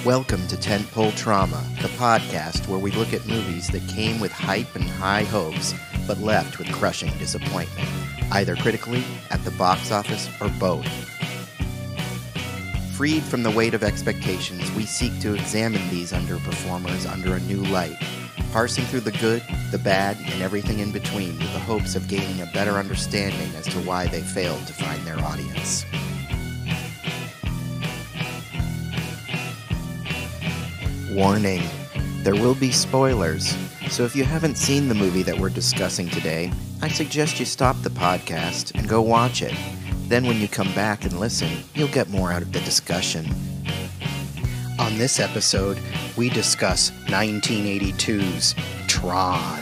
Welcome to Tentpole Trauma, the podcast where we look at movies that came with hype and high hopes, but left with crushing disappointment, either critically, at the box office, or both. Freed from the weight of expectations, we seek to examine these underperformers under a new light, parsing through the good, the bad, and everything in between with the hopes of gaining a better understanding as to why they failed to find their audience. Warning, there will be spoilers, so if you haven't seen the movie that we're discussing today, I suggest you stop the podcast and go watch it. Then when you come back and listen, you'll get more out of the discussion. On this episode, we discuss 1982's Tron.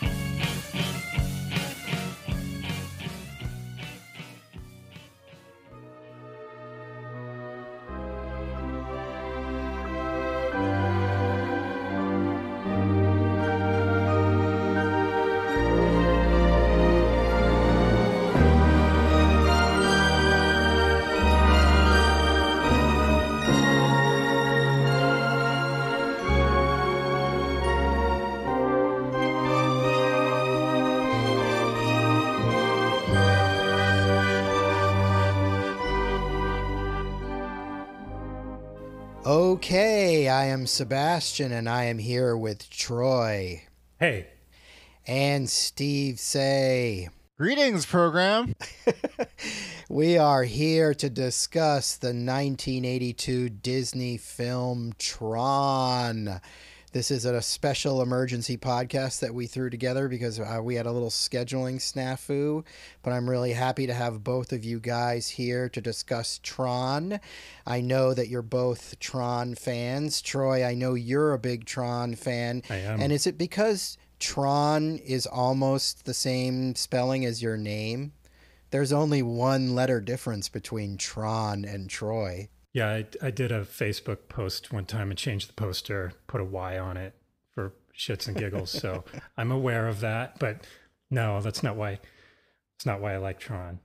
Okay, I am Sebastian, and I am here with Troy. Hey. And Steve Say. Greetings, program. We are here to discuss the 1982 Disney film Tron. This is a special emergency podcast that we threw together because we had a little scheduling snafu, but I'm really happy to have both of you guys here to discuss Tron. I know that you're both Tron fans. Troy, I know you're a big Tron fan. I am. And is it because Tron is almost the same spelling as your name? There's only one letter difference between Tron and Troy. Yeah, I did a Facebook post one time and changed the poster, put a Y on it for shits and giggles. So I'm aware of that, but no, that's not why. It's not why I like Tron.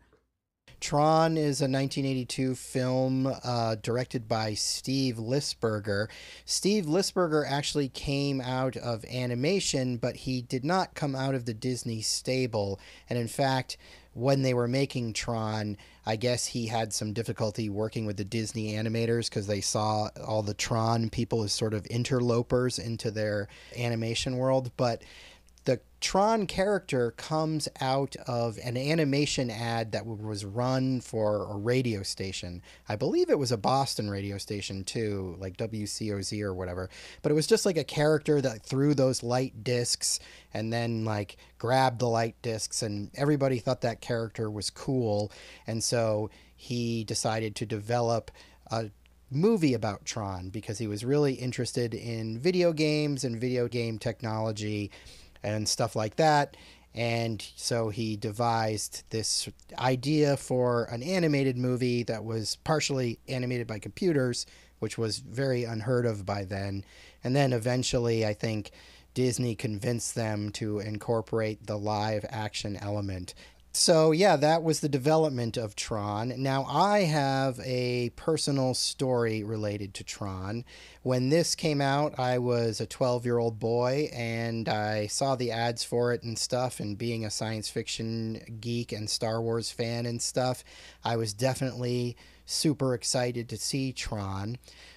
Tron is a 1982 film directed by Steve Lisberger. Steve Lisberger actually came out of animation, but he did not come out of the Disney stable. And in fact, when they were making Tron, I guess he had some difficulty working with the Disney animators because they saw all the Tron people as sort of interlopers into their animation world. But the Tron character comes out of an animation ad that was run for a radio station. I believe it was a Boston radio station too, like WCOZ or whatever. But it was just like a character that threw those light discs and then like grabbed the light discs, and everybody thought that character was cool. And so he decided to develop a movie about Tron because he was really interested in video games and video game technology and stuff like that. And so he devised this idea for an animated movie that was partially animated by computers, which was very unheard of by then. And then eventually, I think Disney convinced them to incorporate the live action element. So yeah, that was the development of Tron. Now I have a personal story related to Tron. When this came out, I was a 12-year-old boy, and I saw the ads for it and stuff, and being a science fiction geek and Star Wars fan and stuff, I was definitely super excited to see Tron.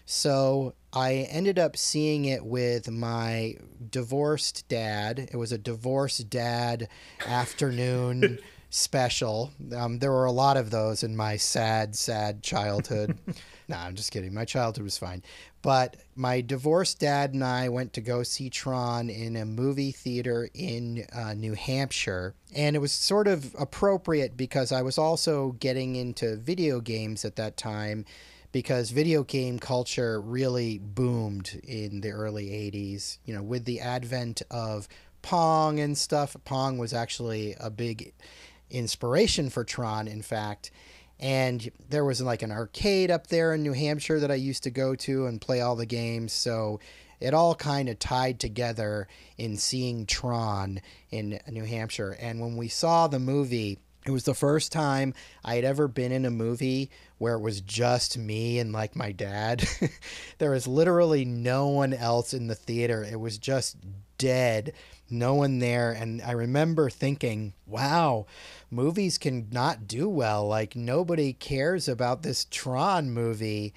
So I ended up seeing it with my divorced dad. It was a divorced dad afternoon special. There were a lot of those in my sad childhood. No, I'm just kidding. My childhood was fine. But my divorced dad and I went to go see Tron in a movie theater in New Hampshire. And it was sort of appropriate because I was also getting into video games at that time, because video game culture really boomed in the early 80s. You know, with the advent of Pong and stuff. Pong was actually a big inspiration for Tron, in fact. And there was like an arcade up there in New Hampshire that I used to go to and play all the games. So it all kind of tied together in seeing Tron in New Hampshire. And when we saw the movie, It was the first time I had ever been in a movie where it was just me and like my dad. There was literally no one else in the theater. It was just dead, no one there. And I remember thinking, wow, movies can not do well. Like nobody cares about this Tron movie.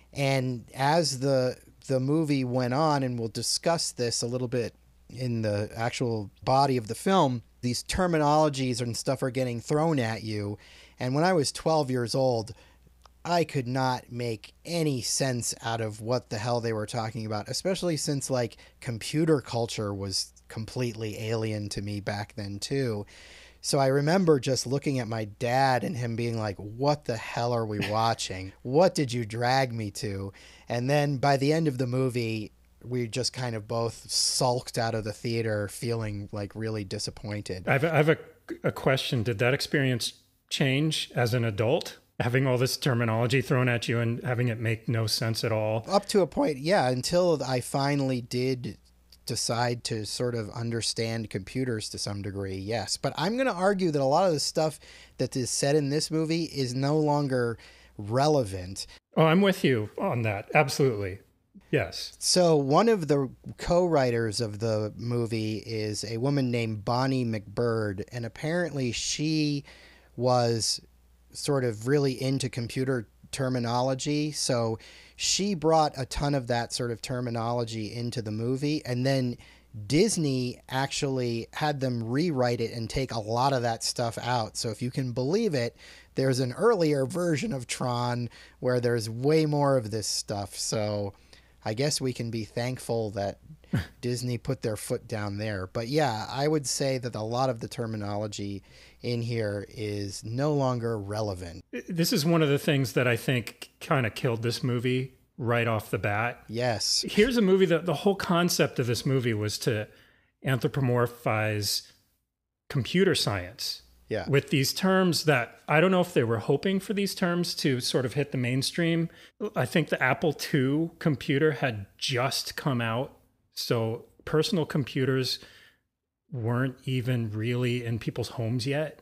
And as the movie went on, and we'll discuss this a little bit in the actual body of the film, these terminologies and stuff are getting thrown at you. And when I was 12 years old, I could not make any sense out of what the hell they were talking about, especially since like computer culture was completely alien to me back then too. So I remember just looking at my dad and him being like, what the hell are we watching? What did you drag me to? And then by the end of the movie, we just kind of both sulked out of the theater feeling like really disappointed. I have a question. Did that experience change as an adult? Having all this terminology thrown at you and having it make no sense at all? Up to a point, yeah, until I finally did decide to sort of understand computers to some degree, yes. But I'm going to argue that a lot of the stuff that is said in this movie is no longer relevant. Oh, I'm with you on that. Absolutely. Yes. So one of the co-writers of the movie is a woman named Bonnie McBird, and apparently she was sort of really into computer terminology. So she brought a ton of that sort of terminology into the movie, and then Disney actually had them rewrite it and take a lot of that stuff out. So if you can believe it, there's an earlier version of Tron where there's way more of this stuff. So I guess we can be thankful that Disney put their foot down there. But yeah, I would say that a lot of the terminology in here is no longer relevant. This is one of the things that I think kind of killed this movie right off the bat. Yes. Here's a movie that the whole concept of this movie was to anthropomorphize computer science. Yeah. With these terms that I don't know if they were hoping for these terms to sort of hit the mainstream. I think the Apple II computer had just come out. So personal computers weren't even really in people's homes yet.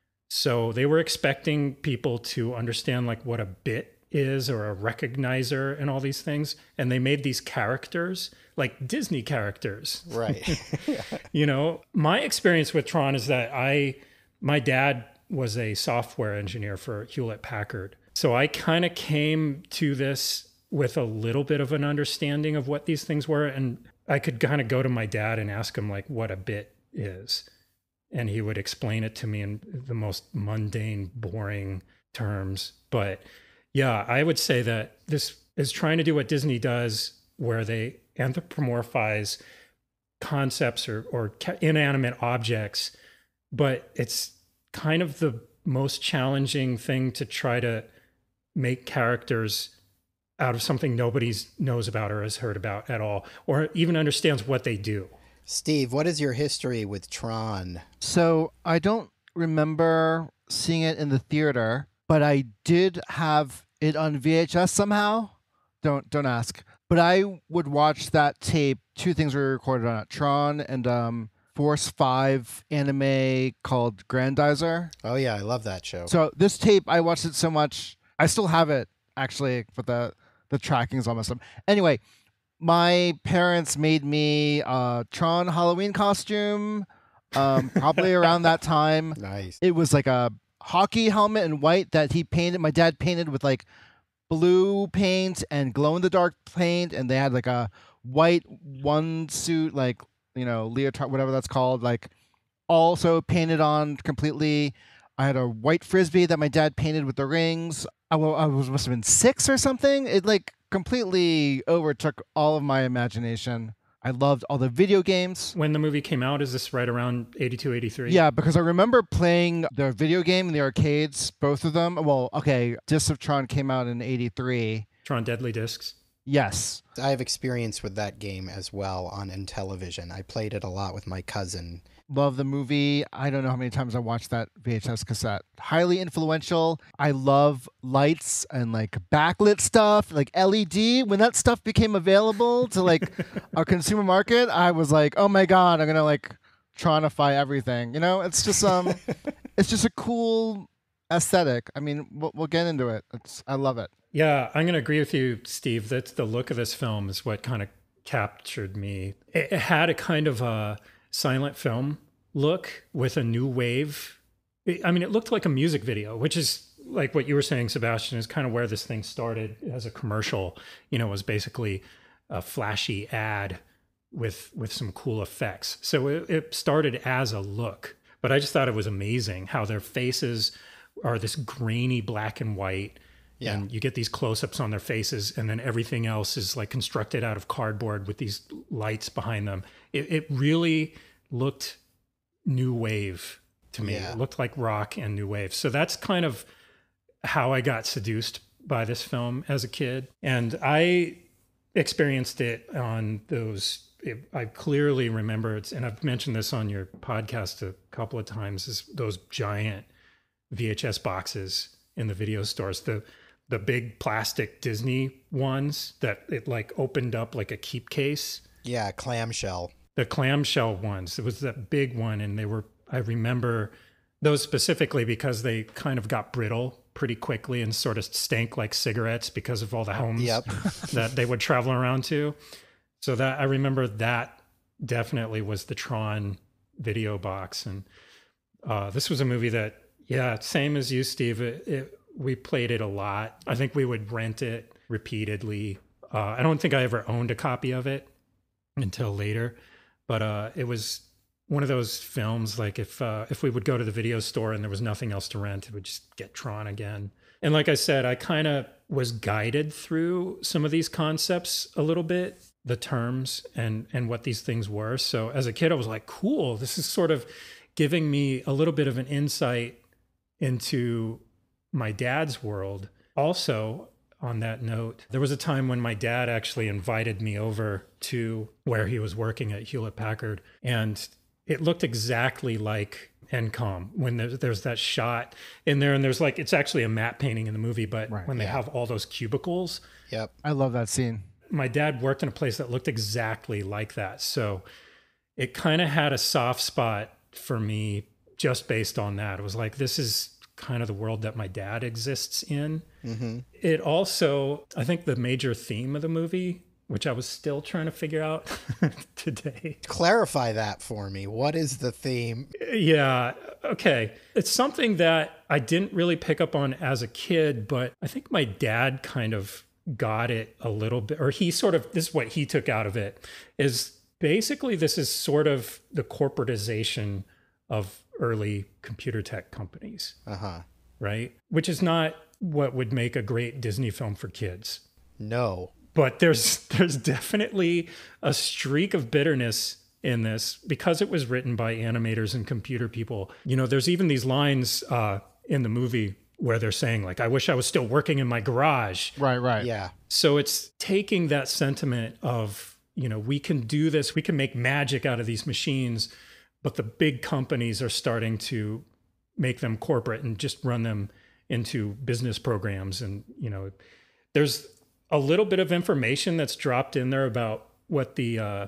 So they were expecting people to understand like what a bit is or a recognizer and all these things. And they made these characters like Disney characters. Right. You know, my experience with Tron is that my dad was a software engineer for Hewlett Packard. So I kind of came to this with a little bit of an understanding of what these things were. And I could kind of go to my dad and ask him like what a bit is. And he would explain it to me in the most mundane, boring terms. But yeah, I would say that this is trying to do what Disney does, where they anthropomorphize concepts or inanimate objects. But it's kind of the most challenging thing to try to make characters out of something nobody knows about or has heard about at all, or even understands what they do. Steve, what is your history with Tron? So I don't remember seeing it in the theater, but I did have it on VHS somehow. Don't ask. But I would watch that tape. Two things were recorded on it: Tron and Force 5 anime called Grandizer. Oh yeah, I love that show. So this tape, I watched it so much. I still have it actually, but the tracking's almost up. Anyway, my parents made me a Tron Halloween costume probably around that time. Nice. It was like a hockey helmet in white that he painted. My dad painted with like blue paint and glow in the dark paint, and they had like a white one suit, like, you know, leotard, whatever that's called, like also painted on completely. I had a white frisbee that my dad painted with the rings. I must have been 6 or something. It like completely overtook all of my imagination. I loved all the video games. When the movie came out, is this right around 82, 83? Yeah, because I remember playing the video game in the arcades, both of them. Well, okay, Discs of Tron came out in 83. Tron Deadly Discs. Yes. I have experience with that game as well on Intellivision. I played it a lot with my cousin. Love the movie. I don't know how many times I watched that VHS cassette. Highly influential. I love lights and like backlit stuff, like LED. When that stuff became available to like a consumer market, I was like, oh my God, I'm going to like Tronify everything. It's just it's just a cool aesthetic. I mean, we'll get into it. I love it. Yeah, I'm going to agree with you, Steve. That's the look of this film is what kind of captured me. It had a kind of a silent film look with a new wave. I mean, it looked like a music video, which is like what you were saying, Sebastian, is kind of where this thing started as a commercial. It was basically a flashy ad with some cool effects. So it started as a look, but I just thought it was amazing how their faces are this grainy black and white. Yeah. And you get these close-ups on their faces, and then everything else is like constructed out of cardboard with these lights behind them. It really looked new wave to me. Yeah. It looked like rock and new wave. So that's kind of how I got seduced by this film as a kid. And I experienced it on those, I clearly remember it, and I've mentioned this on your podcast a couple of times, is those giant VHS boxes in the video stores. The big plastic Disney ones that it like opened up like a keep case. Yeah, clamshell. The clamshell ones. It was that big one. And I remember those specifically because they kind of got brittle pretty quickly and sort of stank like cigarettes because of all the homes that they would travel around to. So that I remember that definitely was the Tron video box. And this was a movie that, yeah, same as you, Steve, we played it a lot. I think we would rent it repeatedly. I don't think I ever owned a copy of it until later, but it was one of those films, like if we would go to the video store and there was nothing else to rent, it would just get Tron again. And like I said, I kind of was guided through some of these concepts a little bit, the terms and what these things were. So as a kid, I was like, cool, this is sort of giving me a little bit of an insight into my dad's world. Also, on that note, there was a time when my dad actually invited me over to where he was working at Hewlett-Packard, and it looked exactly like NCOM when there's that shot in there, and there's like, it's actually a matte painting in the movie, but when they have all those cubicles. Yep. I love that scene. My dad worked in a place that looked exactly like that. So it kind of had a soft spot for me just based on that. It was like, this is kind of the world that my dad exists in. Mm-hmm. It also, I think the major theme of the movie, which I was still trying to figure out today. Clarify that for me. What is the theme? Yeah. Okay. It's something that I didn't really pick up on as a kid, but I think my dad kind of got it a little bit, or he sort of, this is what he took out of it, is basically this is sort of the corporatization of early computer tech companies. Right? Which is not what would make a great Disney film for kids. No. But there's definitely a streak of bitterness in this because it was written by animators and computer people. There's even these lines in the movie where they're saying, like, I wish I was still working in my garage. Right. Yeah. So it's taking that sentiment of, we can do this, we can make magic out of these machines, but the big companies are starting to make them corporate and just run them into business programs. And, there's a little bit of information that's dropped in there about what the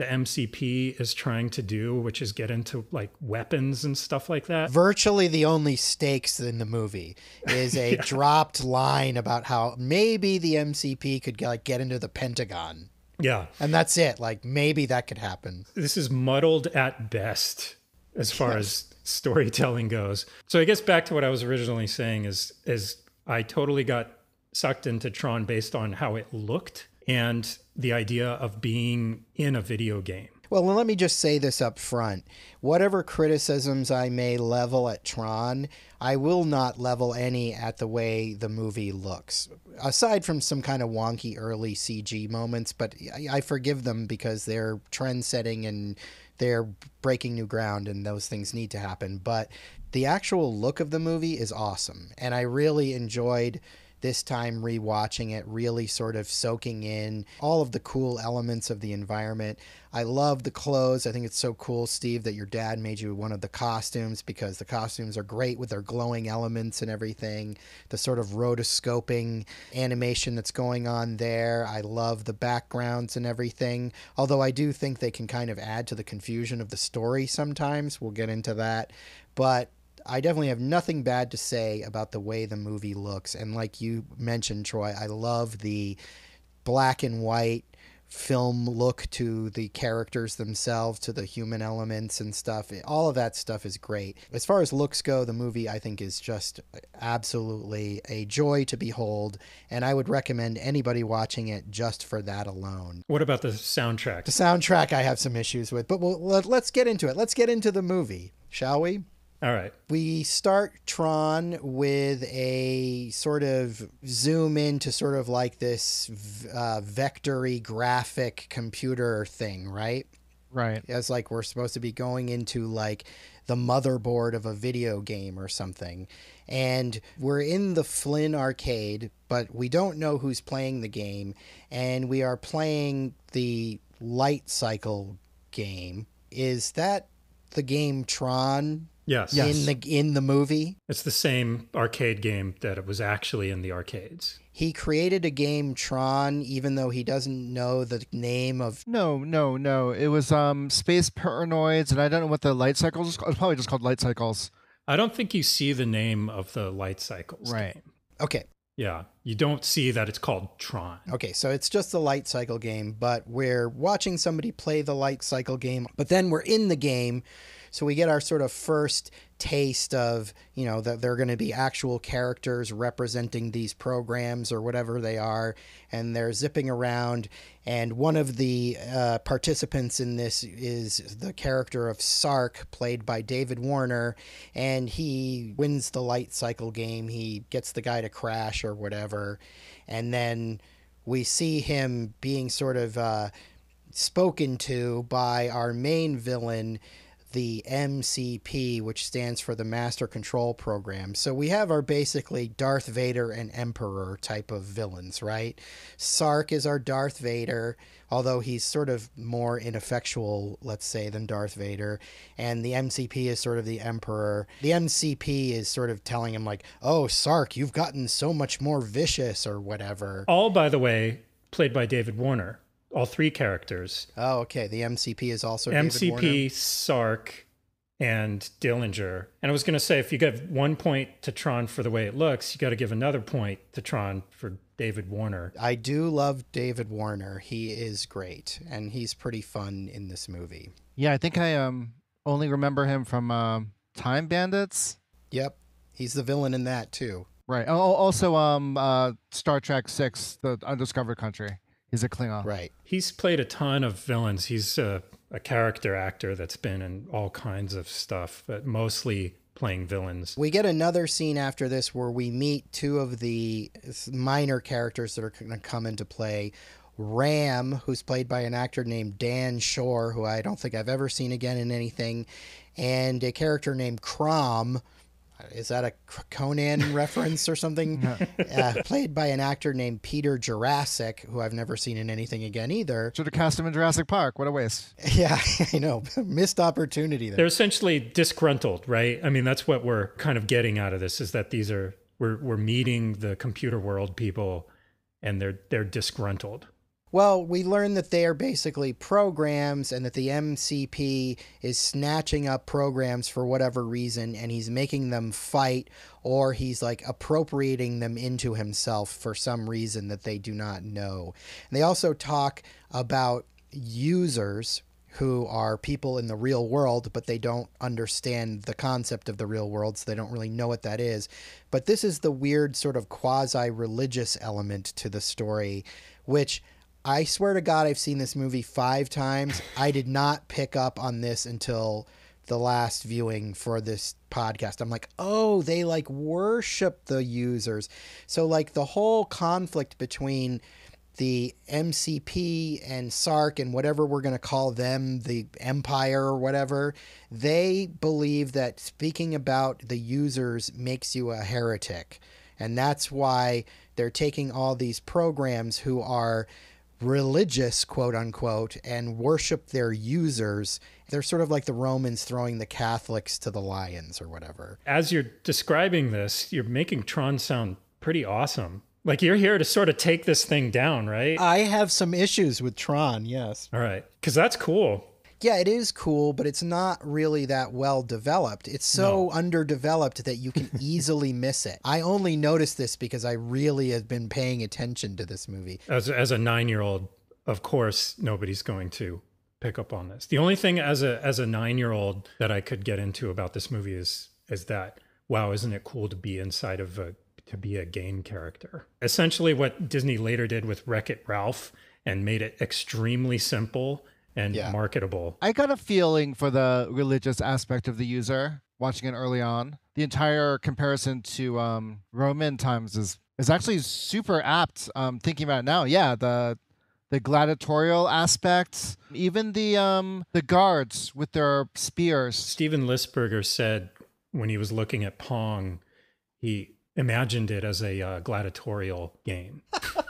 MCP is trying to do, which is get into like weapons and stuff like that. Virtually the only stakes in the movie is a dropped line about how maybe the MCP could get into the Pentagon. Yeah. And that's it. Like, maybe that could happen. This is muddled at best as far as storytelling goes. So I guess back to what I was originally saying is I totally got sucked into Tron based on how it looked and the idea of being in a video game. Well, let me just say this up front. Whatever criticisms I may level at Tron, I will not level any at the way the movie looks. Aside from some kind of wonky early CG moments, but I forgive them because they're trend-setting and they're breaking new ground and those things need to happen. But the actual look of the movie is awesome. And I really enjoyed this time rewatching it, really sort of soaking in all of the cool elements of the environment. I love the clothes. I think it's so cool, Steve, that your dad made you one of the costumes, because the costumes are great with their glowing elements and everything. The sort of rotoscoping animation that's going on there. I love the backgrounds and everything, although I do think they can kind of add to the confusion of the story sometimes. We'll get into that. But I definitely have nothing bad to say about the way the movie looks. And like you mentioned, Troy, I love the black and white film look to the characters themselves, to the human elements and stuff. All of that stuff is great. As far as looks go, the movie, I think, is just absolutely a joy to behold, and I would recommend anybody watching it just for that alone. What about the soundtrack? The soundtrack I have some issues with, but let's get into it. Let's get into the movie, shall we? All right. We start Tron with a sort of zoom into sort of like this vectory graphic computer thing, right? Right. It's like we're supposed to be going into like the motherboard of a video game or something. And we're in the Flynn arcade, but we don't know who's playing the game. And we are playing the light cycle game. Is that the game Tron? Yes. In the movie? It's the same arcade game that it was actually in the arcades. He created a game, Tron, even though he doesn't know the name of... No. It was Space Paranoids, and I don't know what the light cycles... It's probably just called Light Cycles. I don't think you see the name of the light cycles. Right. Game. Okay. Yeah. You don't see that it's called Tron. Okay, so it's just the light cycle game, but we're watching somebody play the light cycle game, but then we're in the game. So we get our sort of first taste of, you know, that they're going to be actual characters representing these programs or whatever they are, and they're zipping around. And one of the participants in this is the character of Sark, played by David Warner, and he wins the light cycle game. He gets the guy to crash or whatever, and then we see him being sort of spoken to by our main villain, the MCP, which stands for the Master Control Program. So we have our basically Darth Vader and Emperor type of villains, right? Sark is our Darth Vader, although he's sort of more ineffectual, let's say, than Darth Vader. And the MCP is sort of the Emperor. The MCP is sort of telling him like, oh, Sark, you've gotten so much more vicious or whatever. All, by the way, played by David Warner. All three characters. Oh, okay. The MCP is also David MCP, Warner. Sark, and Dillinger. And I was going to say, if you give 1 point to Tron for the way it looks, you got to give another point to Tron for David Warner. I do love David Warner. He is great, and he's pretty fun in this movie. Yeah, I think I only remember him from Time Bandits. Yep. He's the villain in that, too. Right. Oh, also Star Trek 6, The Undiscovered Country. He's a Klingon. Right. He's played a ton of villains. He's a character actor that's been in all kinds of stuff, but mostly playing villains. We get another scene after this where we meet two of the minor characters that are going to come into play. Ram, who's played by an actor named Dan Shore, who I don't think I've ever seen again in anything, and a character named Crom. Is that a Conan reference or something? No. Played by an actor named Peter Jurassic, who I've never seen in anything again either. Should have cast him in Jurassic Park. What a waste. Yeah, I know. Missed opportunity there. They're essentially disgruntled, right? I mean, that's what we're kind of getting out of this, is that these are, we're meeting the computer world people, and they're disgruntled. Well, we learn that they are basically programs, and that the MCP is snatching up programs for whatever reason, and he's making them fight, or he's like appropriating them into himself for some reason that they do not know. And they also talk about users who are people in the real world, but they don't understand the concept of the real world, so they don't really know what that is. But this is the weird sort of quasi-religious element to the story, which... I swear to God, I've seen this movie 5 times. I did not pick up on this until the last viewing for this podcast. I'm like, oh, they like worship the users. So like the whole conflict between the MCP and Sark and whatever we're going to call them, the Empire or whatever, they believe that speaking about the users makes you a heretic. And that's why they're taking all these programs who are religious, quote unquote, and worship their users. They're sort of like the Romans throwing the Catholics to the lions or whatever. As you're describing this, you're making Tron sound pretty awesome. Like you're here to sort of take this thing down, right? I have some issues with Tron, yes. All right. Because that's cool. Yeah, it is cool, but it's not really that well developed. It's so underdeveloped that you can easily miss it. I only noticed this because I really have been paying attention to this movie. As a 9-year-old, of course, nobody's going to pick up on this. The only thing as a 9-year-old that I could get into about this movie is that, wow, isn't it cool to be inside of to be a game character? Essentially what Disney later did with Wreck-It Ralph and made it extremely simple and marketable. I got a feeling for the religious aspect of the user watching it early on. The entire comparison to Roman times is actually super apt. Thinking about it now, yeah, the gladiatorial aspects, even the guards with their spears. Steven Lisberger said when he was looking at Pong, he imagined it as a gladiatorial game,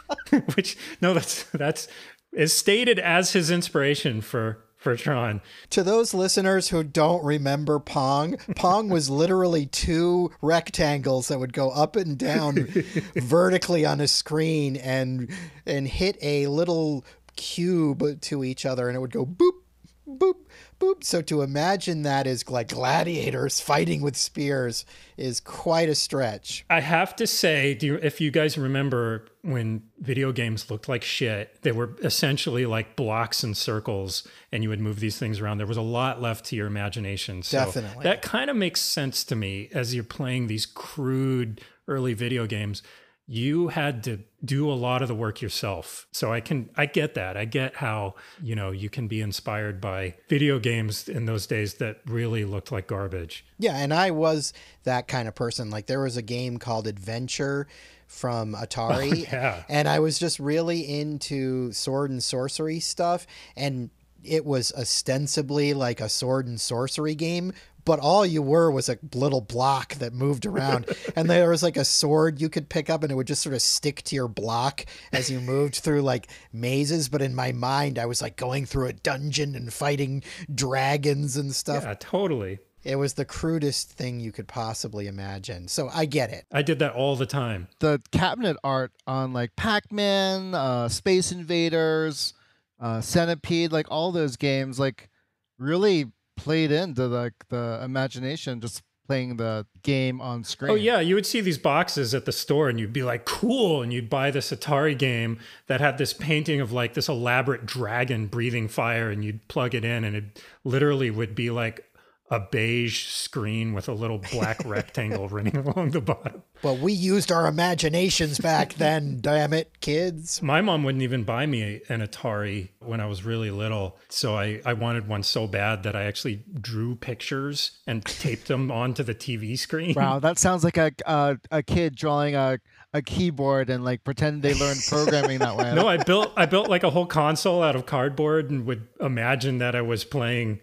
which that's is stated as his inspiration for Tron. To those listeners who don't remember Pong, Pong was literally 2 rectangles that would go up and down vertically on a screen and hit a little cube to each other, and it would go boop, boop, boop. So to imagine that as like gladiators fighting with spears is quite a stretch. I have to say, if you guys remember when video games looked like shit, they were essentially like blocks and circles, and you would move these things around. There was a lot left to your imagination. So definitely. That kind of makes sense to me as you're playing these crude early video games. You had to do a lot of the work yourself. So I get that. I get how, you can be inspired by video games in those days that really looked like garbage. Yeah, and I was that kind of person. Like there was a game called Adventure from Atari, and I was just really into sword and sorcery stuff, and it was ostensibly like a sword and sorcery game, but all you were was a little block that moved around. And there was like a sword you could pick up and it would just sort of stick to your block as you moved through like mazes. But in my mind, I was like going through a dungeon and fighting dragons and stuff. Yeah, totally. It was the crudest thing you could possibly imagine. So I get it. I did that all the time. The cabinet art on like Pac-Man, Space Invaders, Centipede, like all those games, like really played into the imagination, just playing the game on screen. Oh yeah, you would see these boxes at the store and you'd be like, cool, and you'd buy this Atari game that had this painting of like this elaborate dragon breathing fire, and you'd plug it in and it literally would be like a beige screen with a little black rectangle running along the bottom. Well, we used our imaginations back then, damn it, kids. My mom wouldn't even buy me an Atari when I was really little. So I wanted one so bad that I actually drew pictures and taped them onto the TV screen. Wow, that sounds like a kid drawing a keyboard and like pretending they learned programming that way. No, I built like a whole console out of cardboard and would imagine that I was playing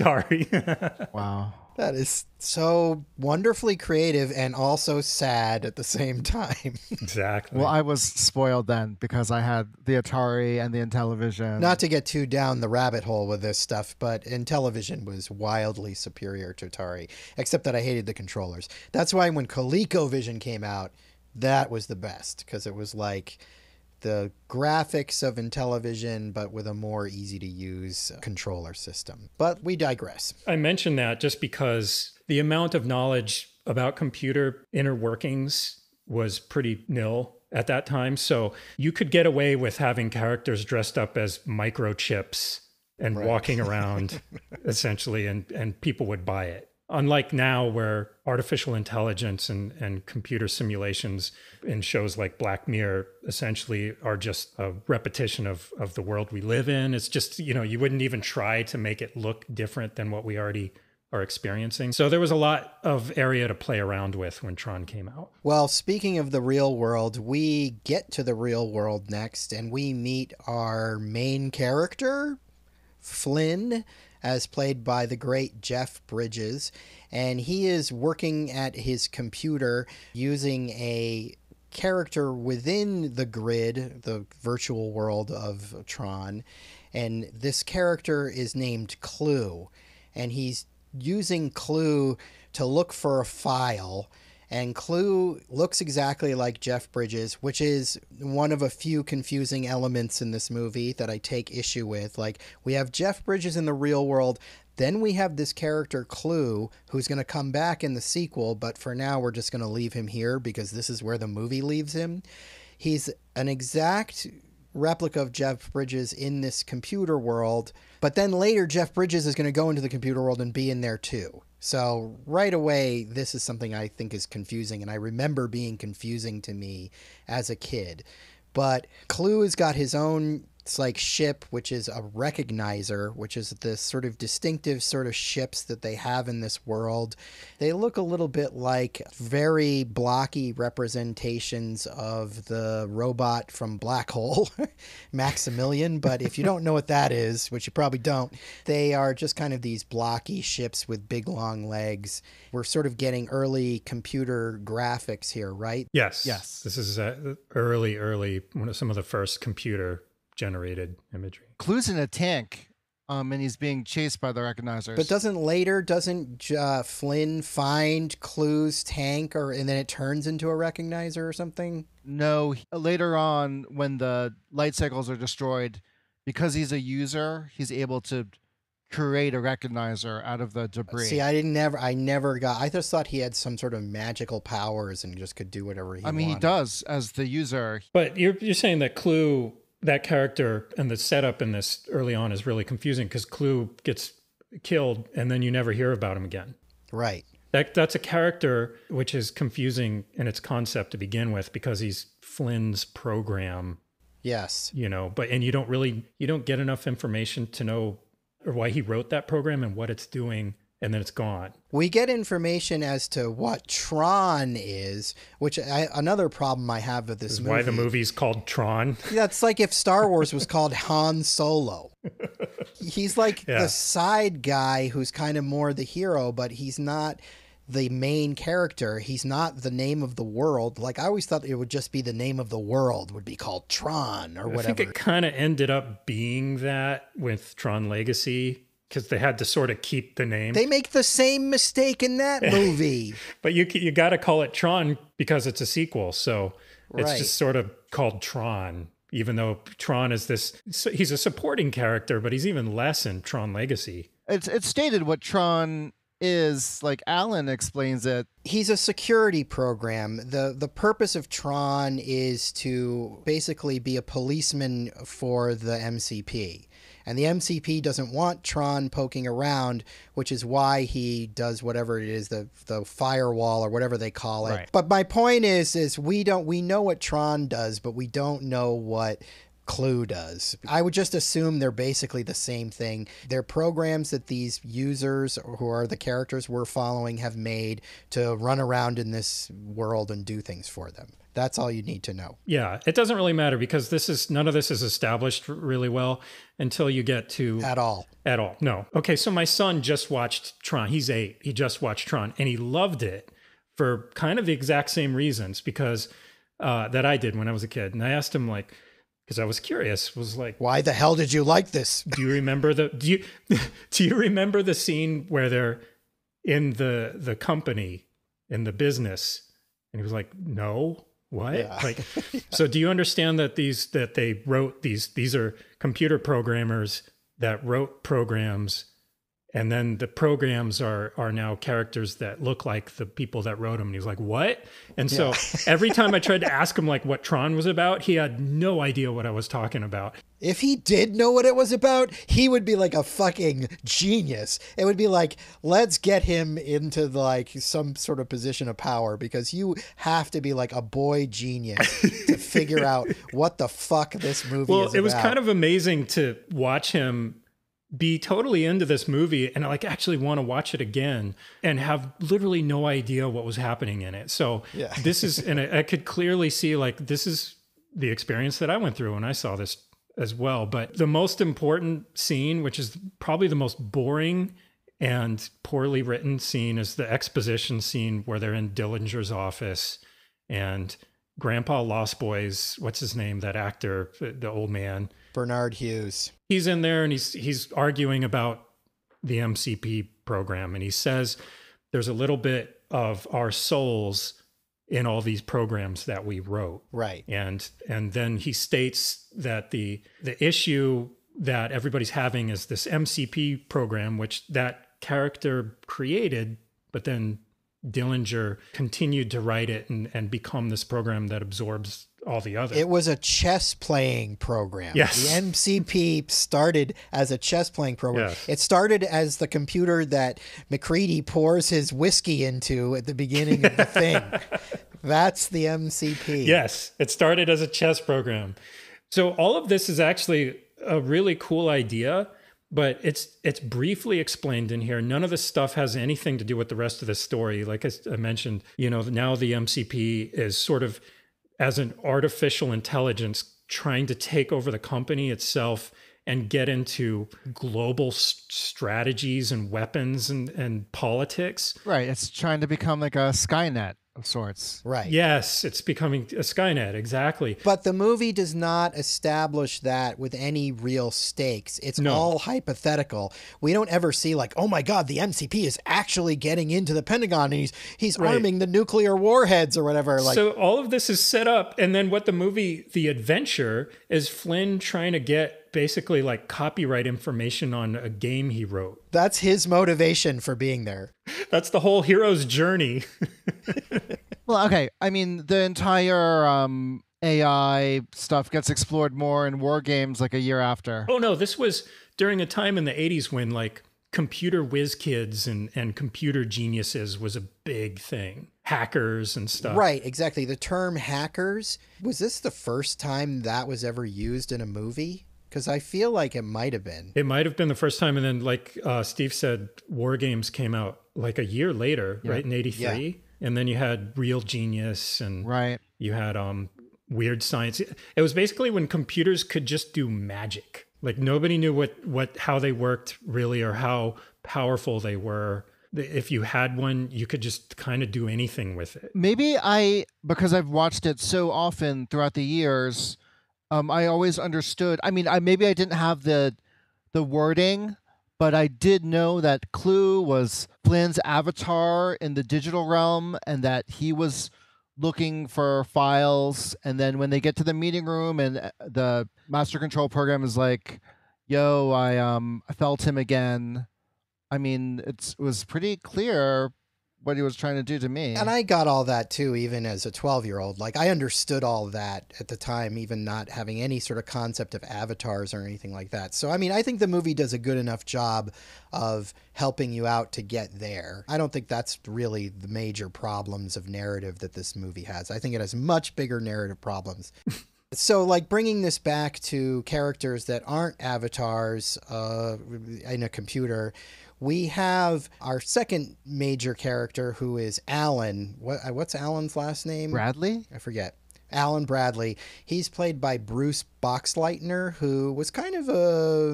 Atari. Wow. That is so wonderfully creative and also sad at the same time. Exactly. Well, I was spoiled then because I had the Atari and the Intellivision. Not to get too down the rabbit hole with this stuff, but Intellivision was wildly superior to Atari, except that I hated the controllers. That's why when ColecoVision came out, that was the best, because it was like the graphics of Intellivision, but with a more easy-to-use controller system. But we digress. I mention that just because the amount of knowledge about computer inner workings was pretty nil at that time. So you could get away with having characters dressed up as microchips and walking around, essentially, and people would buy it. Unlike now, where artificial intelligence and computer simulations in shows like Black Mirror essentially are just a repetition of the world we live in. It's just, you wouldn't even try to make it look different than what we already are experiencing. So there was a lot of area to play around with when Tron came out. Well, speaking of the real world, we get to the real world next, and we meet our main character, Flynn, as played by the great Jeff Bridges. And he is working at his computer using a character within the grid, the virtual world of Tron. And this character is named Clue. And he's using Clue to look for a file. And Clue looks exactly like Jeff Bridges, which is one of a few confusing elements in this movie that I take issue with. Like, we have Jeff Bridges in the real world, then we have this character Clue, who's going to come back in the sequel, but for now we're just going to leave him here because this is where the movie leaves him. He's an exact replica of Jeff Bridges in this computer world, but then later Jeff Bridges is going to go into the computer world and be in there too. So right away, this is something I think is confusing, and I remember being confusing to me as a kid. But Clue has got his own, it's like ship, which is a recognizer, which is this sort of distinctive sort of ships that they have in this world. They look a little bit like very blocky representations of the robot from Black Hole, Maximilian. But if you don't know what that is, which you probably don't, they are just kind of these blocky ships with big long legs. We're sort of getting early computer graphics here, right? Yes. Yes. This is early, one of some of the first computer generated imagery. Clue's in a tank, and he's being chased by the recognizers. But doesn't Flynn find Clue's tank, and then it turns into a recognizer or something? No, later on when the light cycles are destroyed, because he's a user, he's able to create a recognizer out of the debris. See, I just thought he had some sort of magical powers and just could do whatever he wanted. He does as the user. But you're saying that Clue, that character and the setup in this early on is really confusing because Clue gets killed and then you never hear about him again. Right. That's a character which is confusing in its concept to begin with because he's Flynn's program. Yes. And you don't get enough information to know or why he wrote that program and what it's doing, and then it's gone. We get information as to what Tron is, which another problem I have with this movie. Why the movie's called Tron. Yeah, it's like if Star Wars was called Han Solo. He's like the side guy who's kind of more the hero, but he's not the main character. He's not the name of the world. Like, I always thought it would just be the name of the world would be called Tron or whatever. I think it kind of ended up being that with Tron Legacy because they had to sort of keep the name. They make the same mistake in that movie. But you got to call it Tron because it's a sequel. So it's just sort of called Tron, even though Tron is he's a supporting character, but he's even less in Tron Legacy. It's stated what Tron is, like Alan explains it. He's a security program. The purpose of Tron is to basically be a policeman for the MCP. And the MCP doesn't want Tron poking around, which is why he does whatever it is, the firewall or whatever they call it. Right. But my point is we know what Tron does, but we don't know what Clue does. I would just assume they're basically the same thing. They're programs that these users who are the characters we're following have made to run around in this world and do things for them. That's all you need to know. Yeah, it doesn't really matter because none of this is established really well until you get to... At all. No. Okay, so my son just watched Tron. He's 8. He just watched Tron and he loved it for kind of the exact same reasons because that I did when I was a kid. And I asked him because I was curious, was like, why the hell did you like this? Do you remember do you remember the scene where they're in the company, in the business? And he was like, no. What? Yeah. So do you understand that they wrote these are computer programmers that wrote programs, and then the programs are now characters that look like the people that wrote them? And he was like, what? And so every time I tried to ask him what Tron was about, he had no idea what I was talking about. If he did know what it was about, he would be like a fucking genius. It would be like, let's get him into some sort of position of power because you have to be like a boy genius to figure out what the fuck this movie is about. Well, it was kind of amazing to watch him be totally into this movie and actually want to watch it again and have literally no idea what was happening in it. So this is, and I could clearly see this is the experience that I went through when I saw this as well. But the most important scene, which is probably the most boring and poorly written scene, is the exposition scene where they're in Dillinger's office and Grandpa Lost Boys, what's his name, that actor, the old man, Bernard Hughes. He's in there and he's arguing about the MCP program, and he says there's a little bit of our souls in all these programs that we wrote. Right. And then he states that the issue that everybody's having is this MCP program, which that character created, but then Dillinger continued to write it and become this program that absorbs all the others. It was a chess playing program. Yes. The MCP started as a chess playing program. Yes. It started as the computer that McCready pours his whiskey into at the beginning of the thing. That's the MCP. Yes. It started as a chess program. So all of this is actually a really cool idea, but it's briefly explained in here. None of this stuff has anything to do with the rest of the story. Like I mentioned, now the MCP is sort of as an artificial intelligence trying to take over the company itself and get into global strategies and weapons and politics. Right. It's trying to become like a Skynet of sorts. Right. Yes, it's becoming a Skynet, exactly. But the movie does not establish that with any real stakes. It's all hypothetical. We don't ever see like, oh my God, the MCP is actually getting into the Pentagon and he's arming the nuclear warheads or whatever. Like, so all of this is set up, and then what the movie, the adventure, is Flynn trying to get basically like copyright information on a game he wrote. that's his motivation for being there. That's the whole hero's journey. Well, okay. I mean, the entire AI stuff gets explored more in War Games like a year after. Oh no, this was during a time in the 80s when like computer whiz kids and computer geniuses was a big thing. Hackers and stuff. Right, exactly. The term hackers, was this the first time that was ever used in a movie? Because I feel like it might have been. It might have been the first time. And then like Steve said, War Games came out like a year later, right? In 83. Yeah. And then you had Real Genius and Right. you had Weird Science. It was basically when computers could just do magic. Like nobody knew how they worked really or how powerful they were. If you had one, you could just kind of do anything with it. Maybe because I've watched it so often throughout the years, I always understood. I mean, maybe I didn't have the wording, but I did know that Clue was Flynn's avatar in the digital realm and that he was looking for files. And then when they get to the meeting room and the master control program is like, yo, I felt him again. I mean, it was pretty clear what he was trying to do to me. And I got all that too, even as a 12-year-old. Like, I understood all that at the time, even not having any sort of concept of avatars or anything like that. So, I mean, I think the movie does a good enough job of helping you out to get there. I don't think that's really the major problems of narrative that this movie has. I think it has much bigger narrative problems. So, like, bringing this back to characters that aren't avatars in a computer, we have our second major character, who is Alan. What's Alan's last name? Bradley? I forget. Alan Bradley. He's played by Bruce Boxleitner, who was kind of a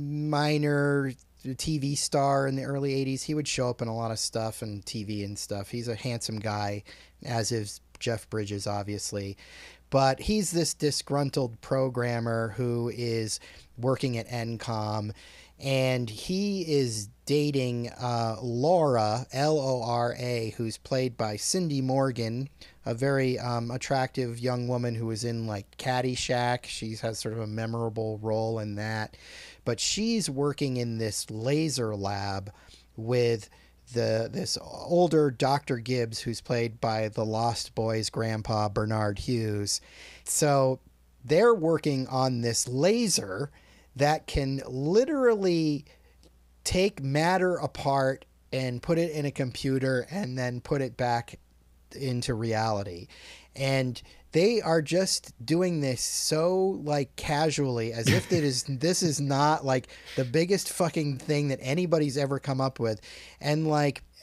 minor TV star in the early 80s. He would show up in a lot of stuff and TV and stuff. He's a handsome guy, as is Jeff Bridges, obviously. But he's this disgruntled programmer who is working at NCOM, and he is dating Laura, Lora, who's played by Cindy Morgan, a very attractive young woman who was in like Caddyshack. She has sort of a memorable role in that. But she's working in this laser lab with this older Dr. Gibbs, who's played by the Lost Boys' grandpa, Bernard Hughes. So they're working on this laser that can literally take matter apart and put it in a computer and then put it back into reality. And they are just doing this so like casually, as if this is not like the biggest fucking thing that anybody's ever come up with. And like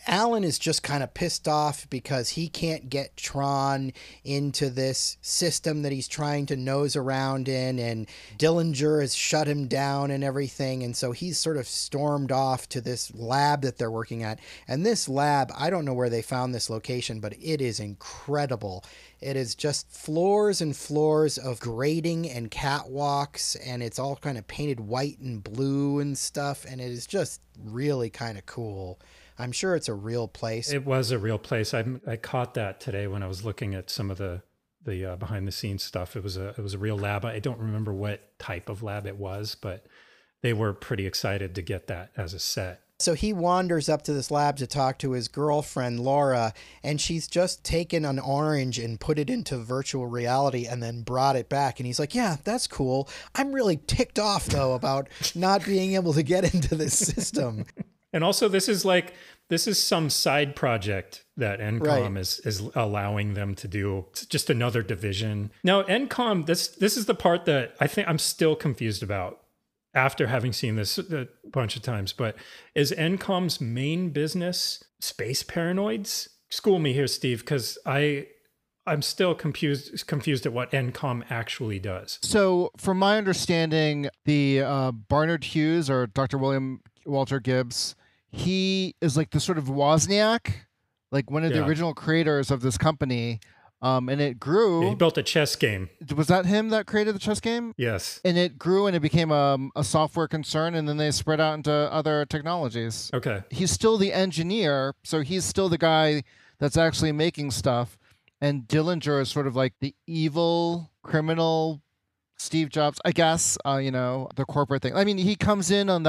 Alan is just kind of pissed off because he can't get Tron into this system that he's trying to nose around in, and Dillinger has shut him down and everything. And so he's sort of stormed off to this lab that they're working at. And this lab, I don't know where they found this location, but it is incredible. It is just floors and floors of grating and catwalks, and it's all kind of painted white and blue and stuff. And it is just really kind of cool. I'm sure it's a real place. It was a real place. I caught that today when I was looking at some of the behind the scenes stuff. It was a real lab. I don't remember what type of lab it was, but they were pretty excited to get that as a set. So he wanders up to this lab to talk to his girlfriend, Laura, and she's just taken an orange and put it into virtual reality and then brought it back. And he's like, yeah, that's cool. I'm really ticked off, though, about not being able to get into this system. And also, this is some side project that NCOM is allowing them to do. It's just another division. Now, NCOM, this is the part that I think I'm still confused about after having seen this a bunch of times. But is NCOM's main business space paranoids? School me here, Steve, because I'm still confused at what NCOM actually does. So, from my understanding, the Barnard Hughes, or Dr. William Walter Gibbs, he is like the sort of Wozniak, like one of the original creators of this company. And it grew. Yeah, he built a chess game. Was that him that created the chess game? Yes. And it grew and it became a software concern, and then they spread out into other technologies. Okay. He's still the engineer, so he's still the guy that's actually making stuff. And Dillinger is sort of like the evil criminal Steve Jobs, I guess, the corporate thing. I mean, he comes in on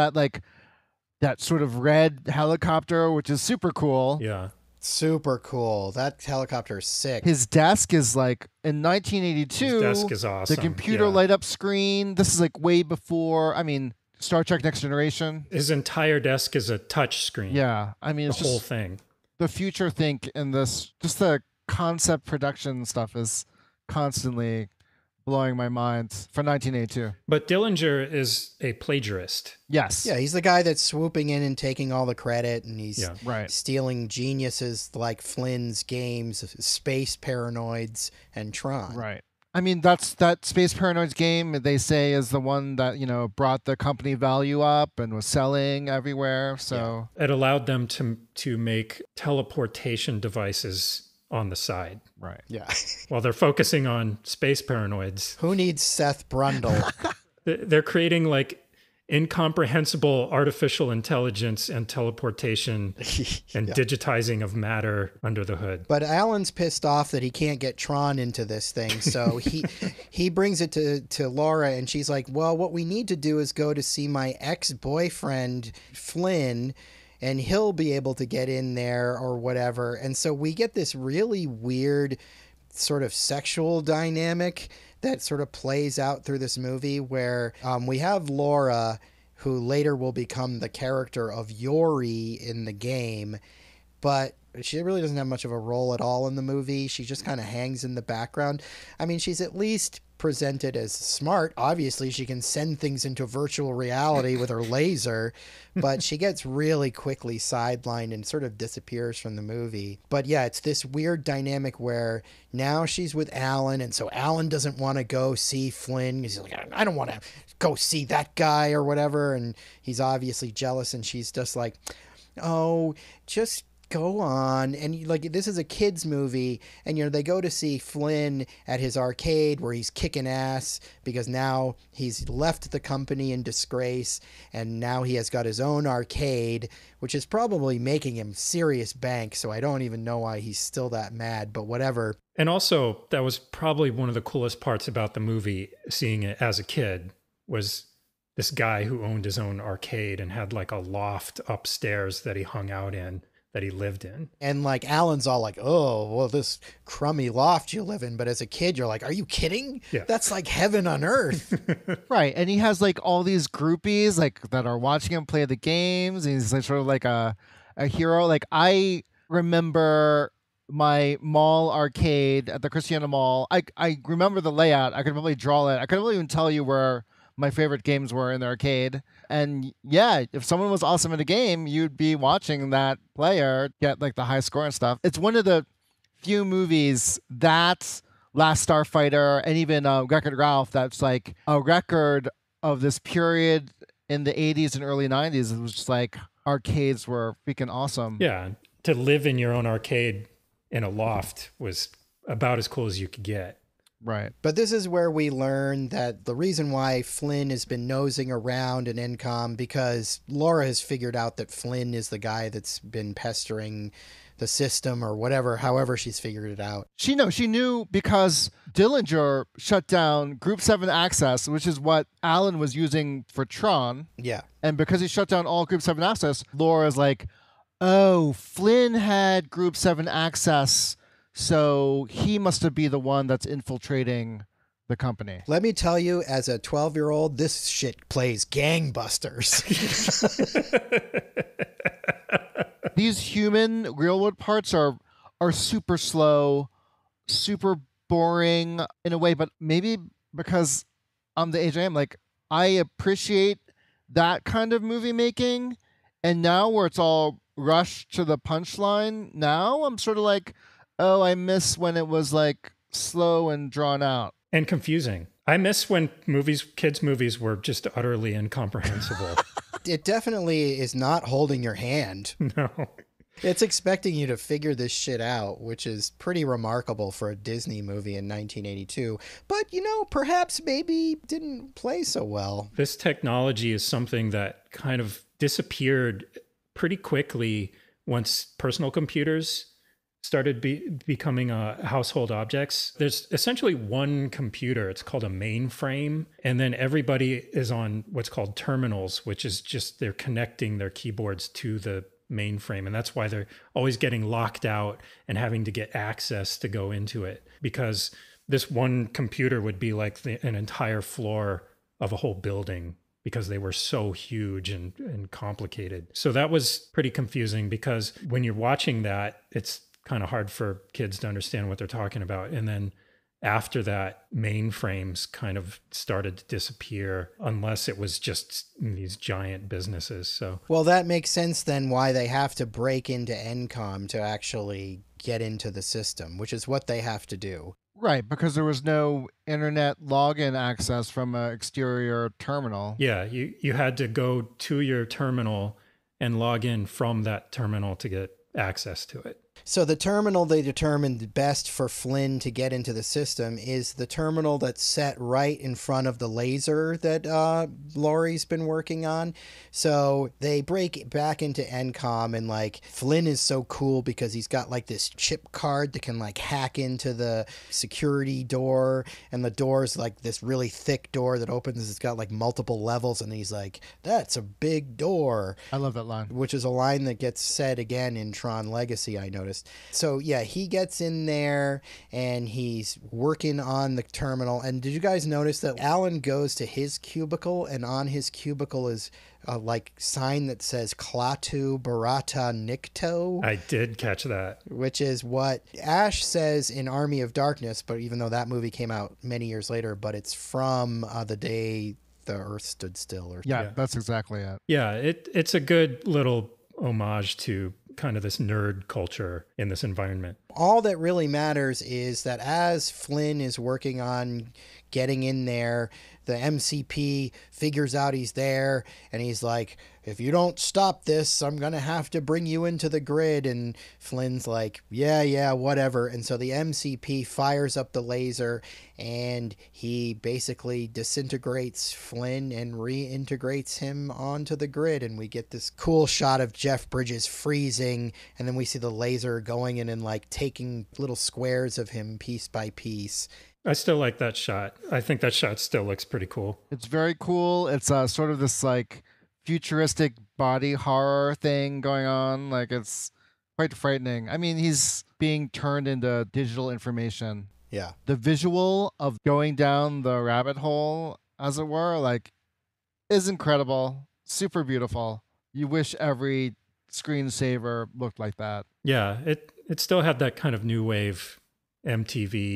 that sort of red helicopter, which is super cool. Yeah. Super cool. That helicopter is sick. His desk is like in 1982. His desk is awesome. The computer light up screen. This is like way before, Star Trek Next Generation. His entire desk is a touch screen. Yeah. It's the whole thing. The future think in this, just the concept production stuff is constantly blowing my mind for 1982. But Dillinger is a plagiarist. Yes. Yeah, he's the guy that's swooping in and taking all the credit, and he's stealing geniuses like Flynn's games, Space Paranoids, and Tron. Right. That's that Space Paranoids game, they say, is the one that, brought the company value up and was selling everywhere. So it allowed them to make teleportation devices on the side. Right. Yeah. While they're focusing on Space Paranoids. Who needs Seth Brundle? They're creating like incomprehensible artificial intelligence and teleportation and digitizing of matter under the hood. But Alan's pissed off that he can't get Tron into this thing. So he brings it to Laura, and she's like, well, what we need to do is go to see my ex-boyfriend, Flynn, and he'll be able to get in there or whatever. And so we get this really weird sort of sexual dynamic that sort of plays out through this movie where we have Laura, who later will become the character of Yori in the game, but she really doesn't have much of a role at all in the movie. She just kind of hangs in the background. She's at least presented as smart. Obviously, she can send things into virtual reality with her laser, but she gets really quickly sidelined and sort of disappears from the movie. But yeah, it's this weird dynamic where now she's with Alan, and so Alan doesn't want to go see Flynn. He's like, I don't want to go see that guy or whatever, and he's obviously jealous, and she's just like, oh, just go on. And like, this is a kids movie, and they go to see Flynn at his arcade where he's kicking ass because now he's left the company in disgrace, and now he has got his own arcade, which is probably making him serious bank. So I don't even know why he's still that mad, but whatever. And also, that was probably one of the coolest parts about the movie, seeing it as a kid, was this guy who owned his own arcade and had like a loft upstairs that he hung out in, that he lived in. And like Alan's all like, oh, well, this crummy loft you live in. But as a kid, you're like, are you kidding? Yeah. That's like heaven on earth. Right. And he has like all these groupies like that are watching him play the games. He's like sort of like a hero. Like I remember my mall arcade at the Christiana Mall. I remember the layout. I could probably draw it. I couldn't even tell you where my favorite games were in the arcade. And yeah, if someone was awesome at a game, you'd be watching that player get like the high score and stuff. It's one of the few movies that Last Starfighter and even Wreck-It Ralph that's like a record of this period in the 80s and early 90s. It was just like arcades were freaking awesome. Yeah, to live in your own arcade in a loft was about as cool as you could get. Right. But this is where we learn that the reason why Flynn has been nosing around in Encom, because Laura has figured out that Flynn is the guy that's been pestering the system or whatever, however she's figured it out. She knew because Dillinger shut down Group 7 access, which is what Alan was using for Tron. Yeah. And because he shut down all Group 7 access, Laura's like, oh, Flynn had Group 7 access, so he must be the one that's infiltrating the company. Let me tell you, as a 12-year-old, this shit plays gangbusters. These human real-world parts are super slow, super boring in a way, but maybe because I'm the age I am, like, I appreciate that kind of movie making, and now where it's all rushed to the punchline, now I'm sort of like, oh, I miss when it was like slow and drawn out. And confusing. I miss when kids' movies were just utterly incomprehensible. It definitely is not holding your hand. No. It's expecting you to figure this shit out, which is pretty remarkable for a Disney movie in 1982. But, perhaps maybe didn't play so well. This technology is something that kind of disappeared pretty quickly once personal computers started becoming household objects. There's essentially one computer. It's called a mainframe. And then everybody is on what's called terminals, which is just they're connecting their keyboards to the mainframe. And that's why they're always getting locked out and having to get access to go into it. Because this one computer would be like an entire floor of a whole building because they were so huge and complicated. So that was pretty confusing because when you're watching that, it's kind of hard for kids to understand what they're talking about. And then after that, mainframes kind of started to disappear unless it was just these giant businesses. So, well, that makes sense then why they have to break into Encom to actually get into the system, which is what they have to do. Right, because there was no internet login access from an exterior terminal. Yeah, you had to go to your terminal and log in from that terminal to get access to it. So the terminal they determined best for Flynn to get into the system is the terminal that's set right in front of the laser that Laurie's been working on. So they break back into Encom, and like Flynn is so cool because he's got like this chip card that can like hack into the security door, and the door is like this really thick door that opens. It's got like multiple levels, and he's like, that's a big door. I love that line. Which is a line that gets said again in Tron Legacy, I noticed. So yeah, he gets in there and he's working on the terminal. And did you guys notice that Alan goes to his cubicle, and on his cubicle is a like sign that says Klaatu Barata Nikto? I did catch that. Which is what Ash says in Army of Darkness, but even though that movie came out many years later, but it's from the day the Earth stood still. Yeah, that's exactly it. Yeah, it's a good little homage to kind of this nerd culture in this environment. All that really matters is that as Flynn is working on getting in there, the MCP figures out he's there, and he's like, if you don't stop this, I'm going to have to bring you into the grid. And Flynn's like, yeah, whatever. And so the MCP fires up the laser, and he basically disintegrates Flynn and reintegrates him onto the grid. And we get this cool shot of Jeff Bridges freezing, and then we see the laser going in and like taking little squares of him piece by piece. I still like that shot. I think that shot still looks pretty cool. It's very cool. It's sort of this like futuristic body horror thing going on. Like it's quite frightening. I mean, he's being turned into digital information. Yeah. The visual of going down the rabbit hole, as it were, like is incredible. Super beautiful. You wish every screensaver looked like that. Yeah, it still had that kind of new wave MTV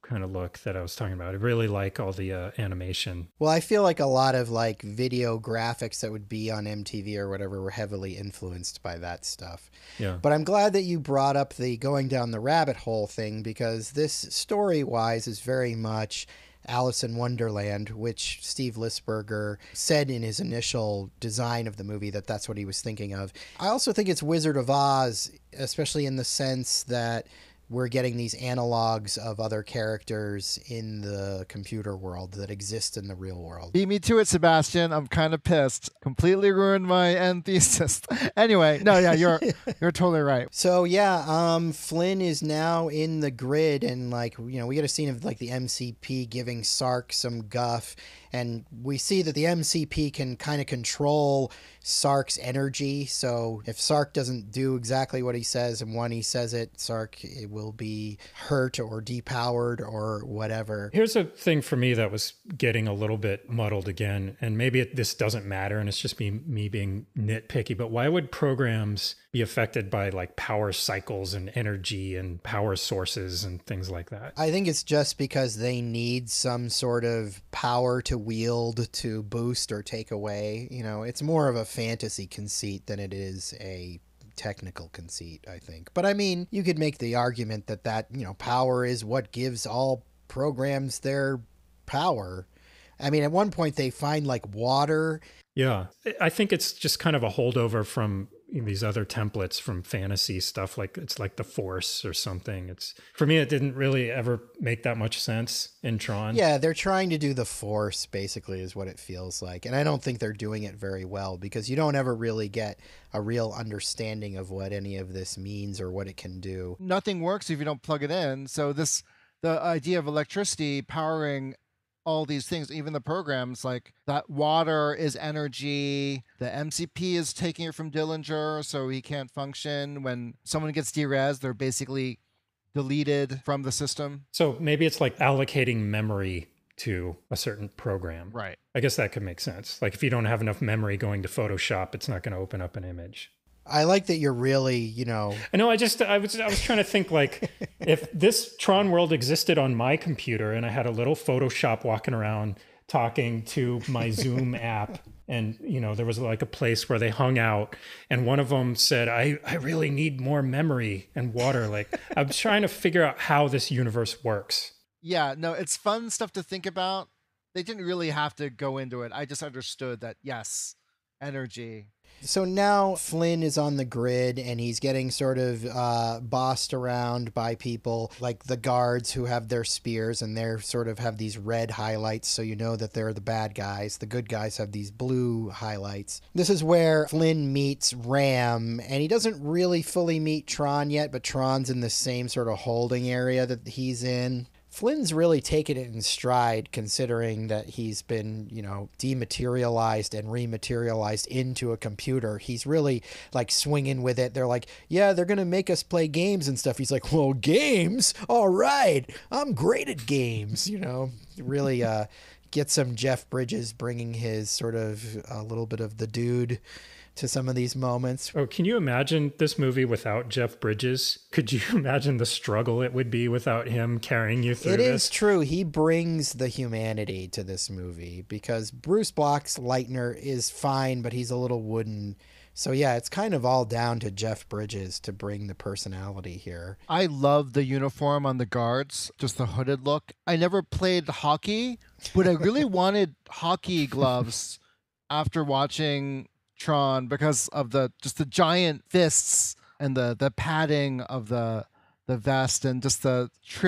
kind of look that I was talking about. I really like all the animation. Well, I feel like a lot of like video graphics that would be on MTV or whatever were heavily influenced by that stuff. Yeah. But I'm glad that you brought up the going down the rabbit hole thing, because this story-wise is very much Alice in Wonderland, which Steve Lisberger said in his initial design of the movie that that's what he was thinking of. I also think it's Wizard of Oz, especially in the sense that we're getting these analogs of other characters in the computer world that exist in the real world. Beat me to it, Sebastian. I'm kind of pissed. Completely ruined my end thesis. Anyway, no, yeah, you're totally right. So yeah, Flynn is now in the grid, and like, you know, we get a scene of like the MCP giving Sark some guff, and we see that the MCP can kind of control Sark's energy. So if Sark doesn't do exactly what he says, and when he says it, Sark it will be hurt or depowered or whatever. Here's a thing for me that was getting a little bit muddled again, and maybe this doesn't matter and it's just me being nitpicky, but why would programs be affected by like power cycles and energy and power sources and things like that? I think it's just because they need some sort of power to wield to boost or take away. You know, it's more of a fantasy conceit than it is a technical conceit, I think. But I mean, you could make the argument that, you know, power is what gives all programs their power. I mean, at one point they find like water. Yeah, I think it's just kind of a holdover from these other templates from fantasy stuff, like it's like the Force or something. It's, for me, it didn't really ever make that much sense in Tron. Yeah, they're trying to do the Force, basically, is what it feels like. And I don't think they're doing it very well, because you don't ever really get a real understanding of what any of this means or what it can do. Nothing works if you don't plug it in. So the idea of electricity powering all these things, even the programs, like that water is energy, the MCP is taking it from Dillinger, so he can't function. When someone gets derez, they're basically deleted from the system. So maybe it's like allocating memory to a certain program. Right. I guess that could make sense. Like if you don't have enough memory going to Photoshop, it's not going to open up an image. I like that you're really, you know... I know, I was trying to think, like, if this Tron world existed on my computer and I had a little Photoshop walking around talking to my Zoom app, and, you know, there was like a place where they hung out, and one of them said, I really need more memory and water. Like, I'm trying to figure out how this universe works. Yeah, no, it's fun stuff to think about. They didn't really have to go into it. I just understood that, yes, energy. So now Flynn is on the grid, and he's getting sort of bossed around by people like the guards who have their spears, and they're sort of have these red highlights, so you know that they're the bad guys. The good guys have these blue highlights. This is where Flynn meets Ram, and he doesn't really fully meet Tron yet, but Tron's in the same sort of holding area that he's in. Flynn's really taken it in stride, considering that he's been, you know, dematerialized and rematerialized into a computer. He's really like swinging with it. They're like, yeah, they're going to make us play games and stuff. He's like, well, games? All right. I'm great at games, you know, really get some Jeff Bridges bringing his sort of a little bit of the dude to some of these moments. Oh, can you imagine this movie without Jeff Bridges? Could you imagine the struggle it would be without him carrying you through this? It is true. He brings the humanity to this movie, because Bruce Block's Leitner is fine, but he's a little wooden. So yeah, it's kind of all down to Jeff Bridges to bring the personality here. I love the uniform on the guards, just the hooded look. I never played hockey, but I really wanted hockey gloves after watching Tron, because of the giant fists and the padding of the vest, and just the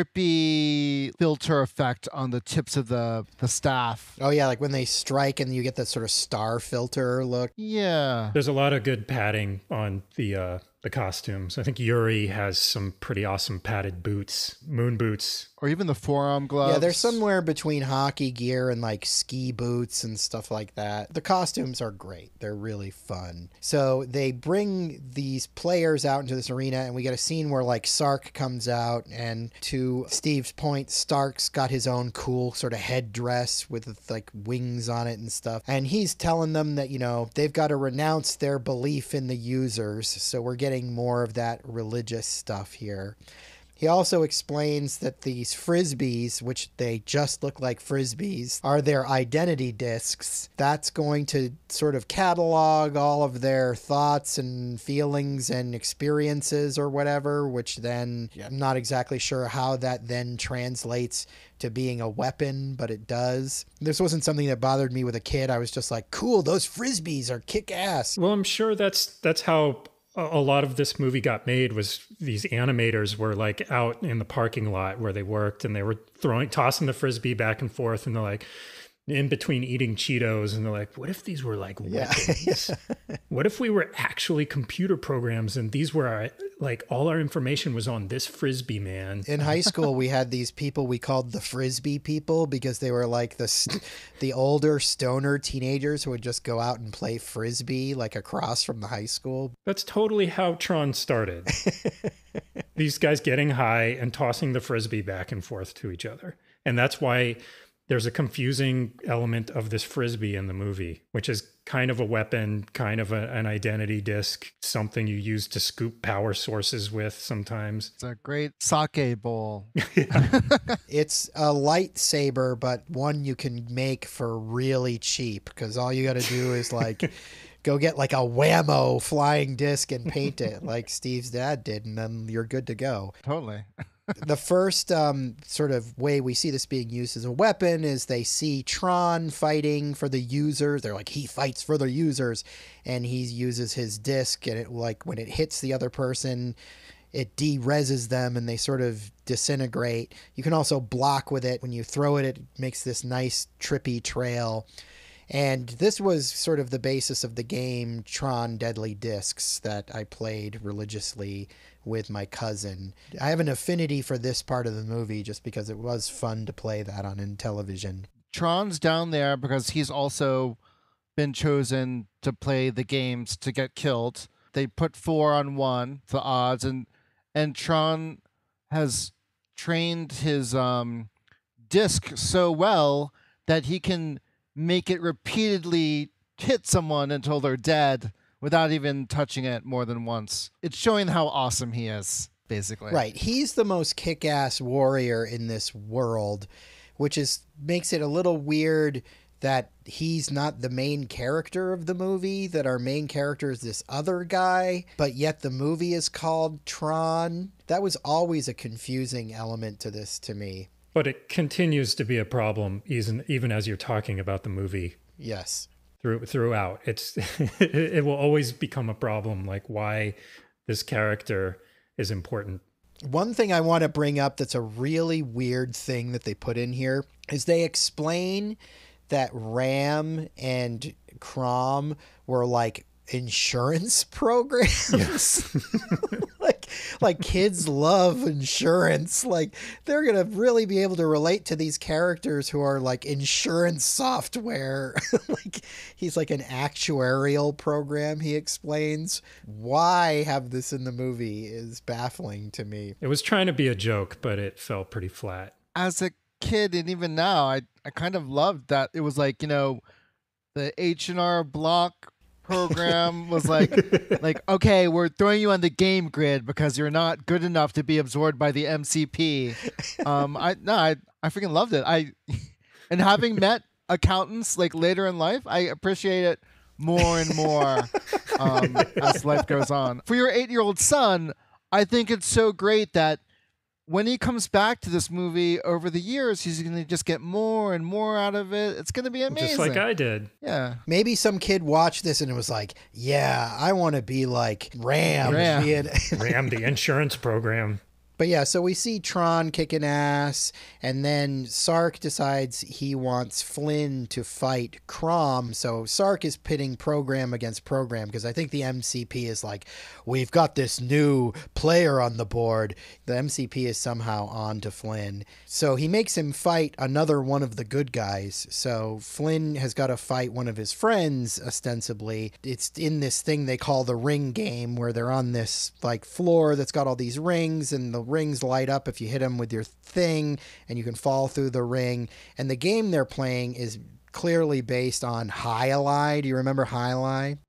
trippy filter effect on the tips of the staff. Oh yeah, like when they strike and you get that sort of star filter look. Yeah. There's a lot of good padding on the costumes. I think Yuri has some pretty awesome padded boots, moon boots. Or even the forearm gloves. Yeah, they're somewhere between hockey gear and like ski boots and stuff like that. The costumes are great. They're really fun. So they bring these players out into this arena, and we get a scene where like Sark comes out, and to Steve's point, Stark's got his own cool sort of headdress with like wings on it and stuff. And he's telling them that, you know, they've got to renounce their belief in the users. So we're getting more of that religious stuff here. He also explains that these frisbees, which they just look like frisbees, are their identity discs. That's going to sort of catalog all of their thoughts and feelings and experiences or whatever, which then I'm not exactly sure how that then translates to being a weapon, but it does. This wasn't something that bothered me with a kid. I was just like, cool, those frisbees are kick-ass. Well, I'm sure that's how a lot of this movie got made. Was these animators were like out in the parking lot where they worked, and they were tossing the frisbee back and forth, and they're like in between eating Cheetos, and they're like, what if these were like weapons? What if we were actually computer programs and these were our, like all our information was on this frisbee, man? In high school, we had these people we called the frisbee people because they were like the older stoner teenagers who would just go out and play frisbee like across from the high school. That's totally how Tron started. These guys getting high and tossing the frisbee back and forth to each other. And that's why there's a confusing element of this frisbee in the movie, which is kind of a weapon, kind of an identity disc, something you use to scoop power sources with sometimes. It's a great sake bowl. It's a lightsaber, but one you can make for really cheap because all you got to do is like go get like a Whammo flying disc and paint it like Steve's dad did, and then you're good to go. Totally. The first sort of way we see this being used as a weapon is they see Tron fighting for the users. They're like, he fights for the users, and he uses his disc, and it like when it hits the other person, it de-reses them and they sort of disintegrate. You can also block with it. When you throw it, it makes this nice trippy trail. And this was sort of the basis of the game Tron Deadly Discs that I played religiously with my cousin. I have an affinity for this part of the movie just because it was fun to play that on in television. Tron's down there because he's also been chosen to play the games to get killed. They put 4-on-1, the odds, and Tron has trained his disc so well that he can make it repeatedly hit someone until they're dead without even touching it more than once. It's showing how awesome he is, basically. Right. He's the most kick-ass warrior in this world, which makes it a little weird that he's not the main character of the movie, that our main character is this other guy, but yet the movie is called Tron. That was always a confusing element to this to me. But it continues to be a problem even as you're talking about the movie. Yes. Throughout. It will always become a problem, like why this character is important. One thing I want to bring up that's a really weird thing that they put in here is they explain that Ram and Crom were like insurance programs. Yes. like kids love insurance. Like they're going to really be able to relate to these characters who are like insurance software. Like he's like an actuarial program, he explains. Why have this in the movie is baffling to me. It was trying to be a joke, but it fell pretty flat. As a kid, and even now, I kind of loved that it was like, the H&R Block program was like, okay, we're throwing you on the game grid because you're not good enough to be absorbed by the MCP. I freaking loved it. And having met accountants like later in life, I appreciate it more and more as life goes on. For your 8-year-old son, I think it's so great that when he comes back to this movie over the years, he's going to just get more and more out of it. It's going to be amazing. Just like I did. Yeah. Maybe some kid watched this and it was like, yeah, I want to be like Ram. Ram, the insurance program. But yeah, so we see Tron kicking ass, and then Sark decides he wants Flynn to fight Crom. So Sark is pitting program against program because I think the MCP is like, we've got this new player on the board. The MCP is somehow on to Flynn. So he makes him fight another one of the good guys. So Flynn has got to fight one of his friends, ostensibly. It's in this thing they call the ring game where they're on this like floor that's got all these rings, and the rings light up if you hit them with your thing, and you can fall through the ring. And the game they're playing is clearly based on Jai-Alai. Do you remember Jai-Alai?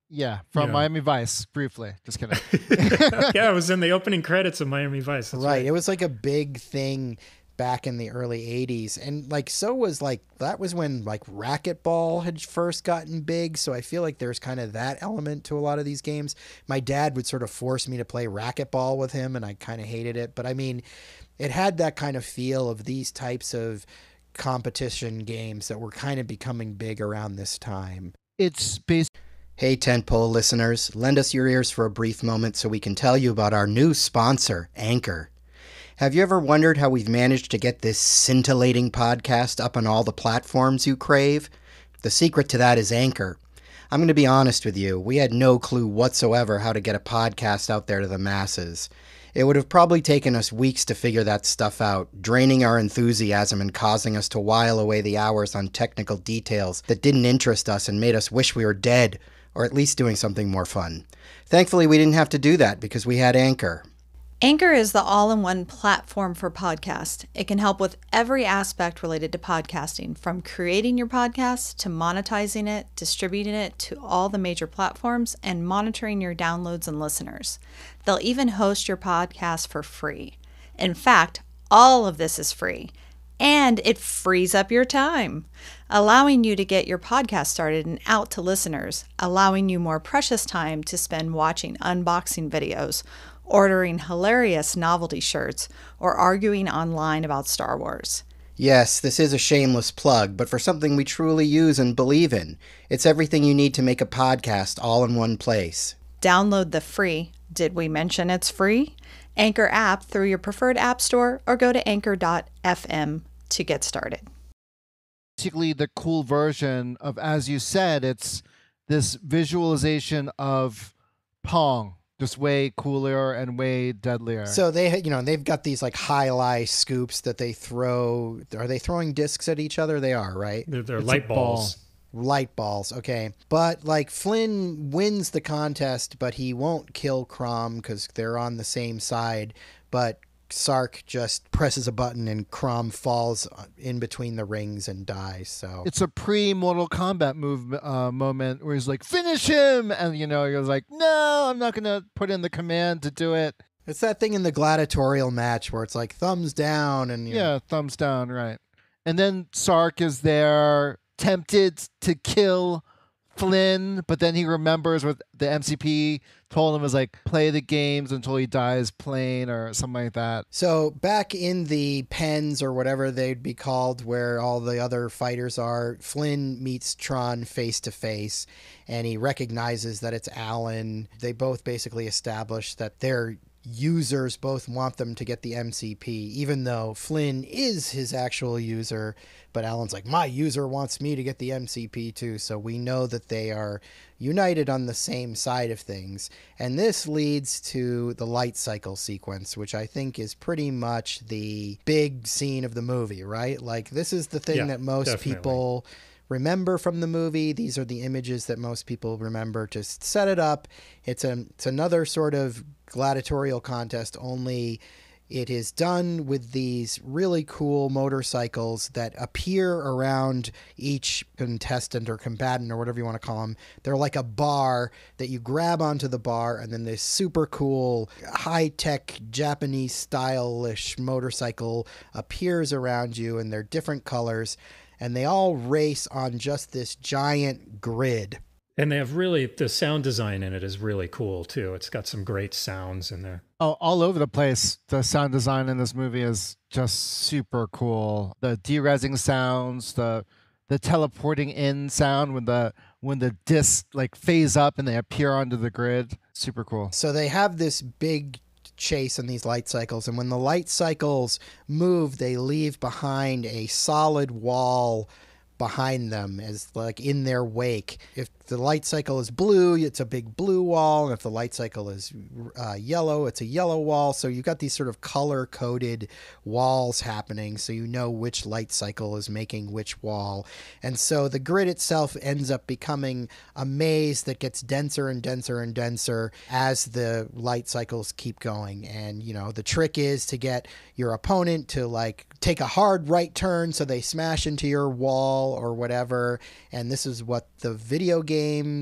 Yeah, from Miami Vice, briefly. Just kidding. Yeah, it was in the opening credits of Miami Vice. That's right. It was like a big thing back in the early 80s. And like, so was like, that was when like racquetball had first gotten big. So I feel like there's kind of that element to a lot of these games. My dad would sort of force me to play racquetball with him, and I kind of hated it. But I mean, it had that kind of feel of these types of competition games that were kind of becoming big around this time. It's based. Hey, Tentpole listeners, lend us your ears for a brief moment so we can tell you about our new sponsor, Anchor. Have you ever wondered how we've managed to get this scintillating podcast up on all the platforms you crave? The secret to that is Anchor. I'm going to be honest with you, we had no clue whatsoever how to get a podcast out there to the masses. It would have probably taken us weeks to figure that stuff out, draining our enthusiasm and causing us to while away the hours on technical details that didn't interest us and made us wish we were dead, or at least doing something more fun. Thankfully, we didn't have to do that because we had Anchor. Anchor is the all-in-one platform for podcasts. It can help with every aspect related to podcasting, from creating your podcast to monetizing it, distributing it to all the major platforms, and monitoring your downloads and listeners. They'll even host your podcast for free. In fact, all of this is free, and it frees up your time, allowing you to get your podcast started and out to listeners, allowing you more precious time to spend watching unboxing videos, ordering hilarious novelty shirts, or arguing online about Star Wars. Yes, this is a shameless plug, but for something we truly use and believe in. It's everything you need to make a podcast all in one place. Download the free, did we mention it's free? Anchor app through your preferred app store, or go to anchor.fm to get started. Basically, the cool version of, as you said, it's this visualization of Pong. Just way cooler and way deadlier. So they've got these like highlight scoops that they throw. Are they throwing discs at each other? They are, right? They're light balls. Light balls, okay. But like Flynn wins the contest, but he won't kill Crom because they're on the same side. But Sark just presses a button and Crom falls in between the rings and dies. So it's a pre-Mortal Kombat moment where he's like, finish him! And, he was like, no, I'm not going to put in the command to do it. It's that thing in the gladiatorial match where it's like thumbs down and... Yeah, thumbs down, right. And then Sark is there, tempted to kill Flynn, but then he remembers what the MCP told him, was like, play the games until he dies plain or something like that. So back in the pens or whatever they'd be called, where all the other fighters are, Flynn meets Tron face to face, and he recognizes that it's Alan. They both basically establish that their users both want them to get the MCP, even though Flynn is his actual user. But Alan's like, my user wants me to get the MCP too. So we know that they are united on the same side of things. And this leads to the light cycle sequence, which I think is pretty much the big scene of the movie, right? Like, this is the thing that most people remember from the movie. These are the images that most people remember. To set it up, it's another sort of gladiatorial contest, only it is done with these really cool motorcycles that appear around each contestant or combatant or whatever you want to call them. They're like a bar that you grab onto the bar, and then this super cool high-tech Japanese stylish motorcycle appears around you, and they're different colors, and they all race on just this giant grid. And they have the sound design in it is really cool too. It's got some great sounds in there. Oh, all over the place. The sound design in this movie is just super cool. The de-resing sounds, the teleporting in sound when the discs like phase up and they appear onto the grid. Super cool. So they have this big chase on these light cycles, and when the light cycles move, they leave behind a solid wall behind them, as like in their wake. If the light cycle is blue, it's a big blue wall, and if the light cycle is yellow, it's a yellow wall. So you've got these sort of color-coded walls happening, so you know which light cycle is making which wall. And so the grid itself ends up becoming a maze that gets denser and denser and denser as the light cycles keep going. And the trick is to get your opponent to like take a hard right turn so they smash into your wall or whatever. And this is what the video game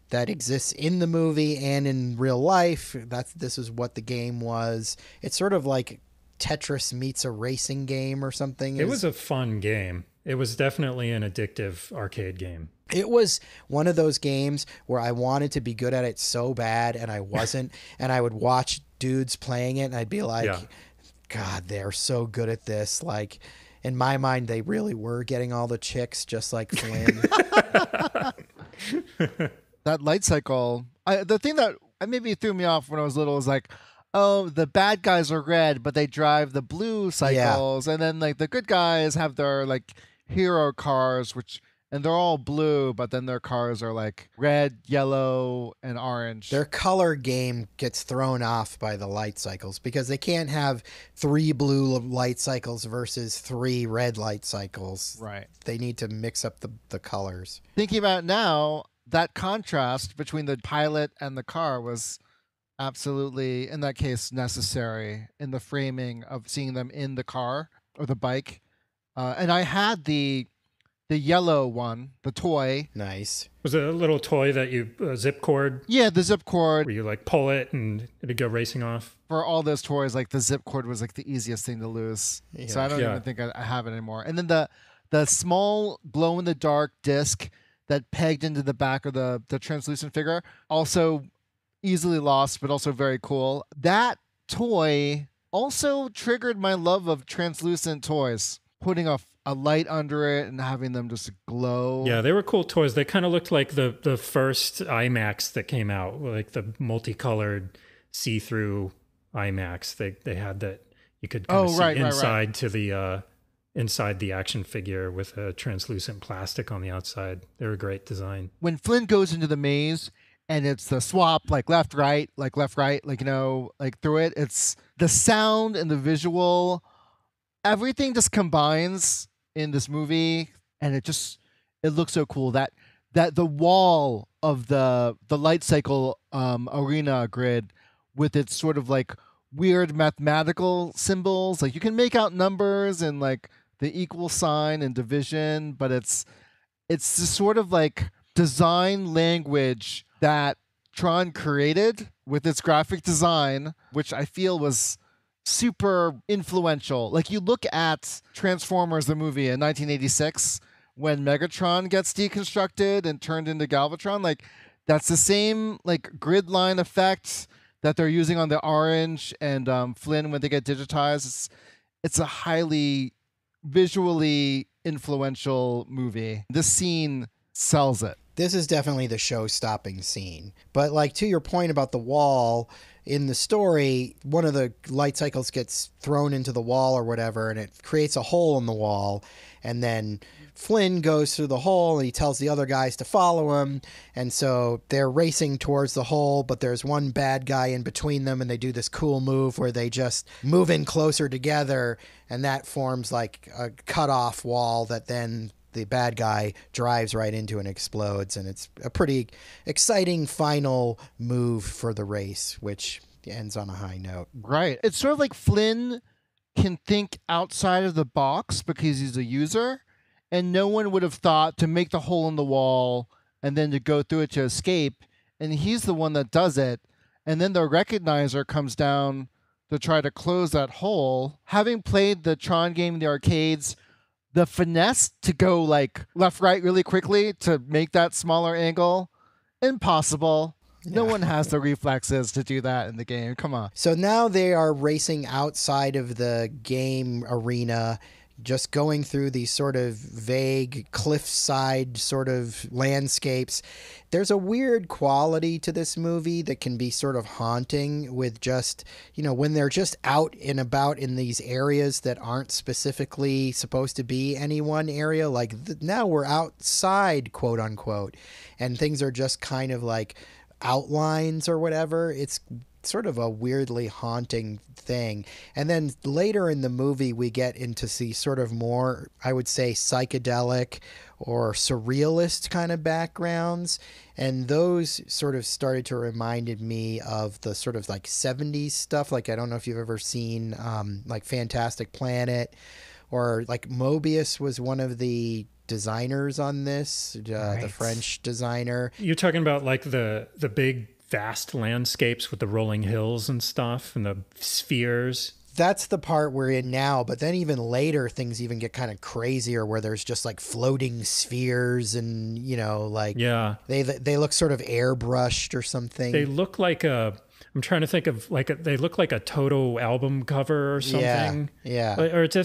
that exists in the movie and in real life. This is what the game was. It's sort of like Tetris meets a racing game or something. It was a fun game. It was definitely an addictive arcade game. It was one of those games where I wanted to be good at it so bad and I wasn't. And I would watch dudes playing it and I'd be like, God, they're so good at this. Like, in my mind, they really were getting all the chicks, just like Flynn. That light cycle, the thing that maybe threw me off when I was little was like, oh, the bad guys are red, but they drive the blue cycles. And then like the good guys have their like hero cars, and they're all blue, but then their cars are like red, yellow, and orange. Their color game gets thrown off by the light cycles because they can't have 3 blue light cycles versus 3 red light cycles. Right. They need to mix up the colors. Thinking about it now, that contrast between the pilot and the car was absolutely, in that case, necessary in the framing of seeing them in the car or the bike. And I had the yellow one, the toy. Nice. Was it a little toy that you zip cord? Yeah, the zip cord. Where you like pull it and it'd go racing off? For all those toys, like the zip cord was like the easiest thing to lose. Yeah. So I don't even think I have it anymore. And then the small glow in the dark disc that pegged into the back of the translucent figure, also easily lost, but also very cool. That toy also triggered my love of translucent toys, putting a light under it and having them just glow. Yeah, they were cool toys. They kind of looked like the first IMAX that came out, like the multicolored see-through IMAX. They had that you could kind of see inside to the inside the action figure with a translucent plastic on the outside. They were great design. When Flynn goes into the maze and it's the swap, like left, right, like through it, it's the sound and the visual, everything just combines in this movie, and it looks so cool. That the wall of the light cycle arena grid with its sort of like weird mathematical symbols, like you can make out numbers and like the equal sign and division, but it's this sort of like design language that Tron created with its graphic design, which I feel was super influential. Like you look at Transformers the movie in 1986 when Megatron gets deconstructed and turned into Galvatron, like that's the same like grid line effect that they're using on the orange and Flynn when they get digitized. It's a highly visually influential movie. This scene sells it. This is definitely the show-stopping scene. But like to your point about the wall, in the story, one of the light cycles gets thrown into the wall or whatever, and it creates a hole in the wall. And then Flynn goes through the hole and he tells the other guys to follow him. And so they're racing towards the hole, but there's one bad guy in between them, and they do this cool move where they just move in closer together, and that forms like a cut-off wall that then the bad guy drives right into and explodes. And it's a pretty exciting final move for the race, which ends on a high note. Right. It's sort of like Flynn can think outside of the box because he's a user, and no one would have thought to make the hole in the wall and then to go through it to escape. And he's the one that does it. And then the recognizer comes down to try to close that hole. Having played the Tron game in the arcades, the finesse to go like left, right really quickly to make that smaller angle, impossible. No one has the reflexes to do that in the game. Come on. So now they are racing outside of the game arena, just going through these sort of vague cliffside sort of landscapes. There's a weird quality to this movie that can be sort of haunting with just, when they're just out and about in these areas that aren't specifically supposed to be any one area. Like now we're outside, quote unquote, and things are just kind of like outlines or whatever. It's sort of a weirdly haunting thing. And then later in the movie, we get into the sort of more, I would say, psychedelic or surrealist kind of backgrounds. And those sort of started to remind me of the sort of like 70s stuff. Like, I don't know if you've ever seen like Fantastic Planet, or like Mobius was one of the designers on this, the French designer. You're talking about like the big vast landscapes with the rolling hills and stuff and the spheres. That's the part we're in now, but then even later things even get kind of crazier where there's just like floating spheres and, you know, like they look sort of airbrushed or something. They look like I'm trying to think of they look like a Toto album cover or something. Yeah. Or it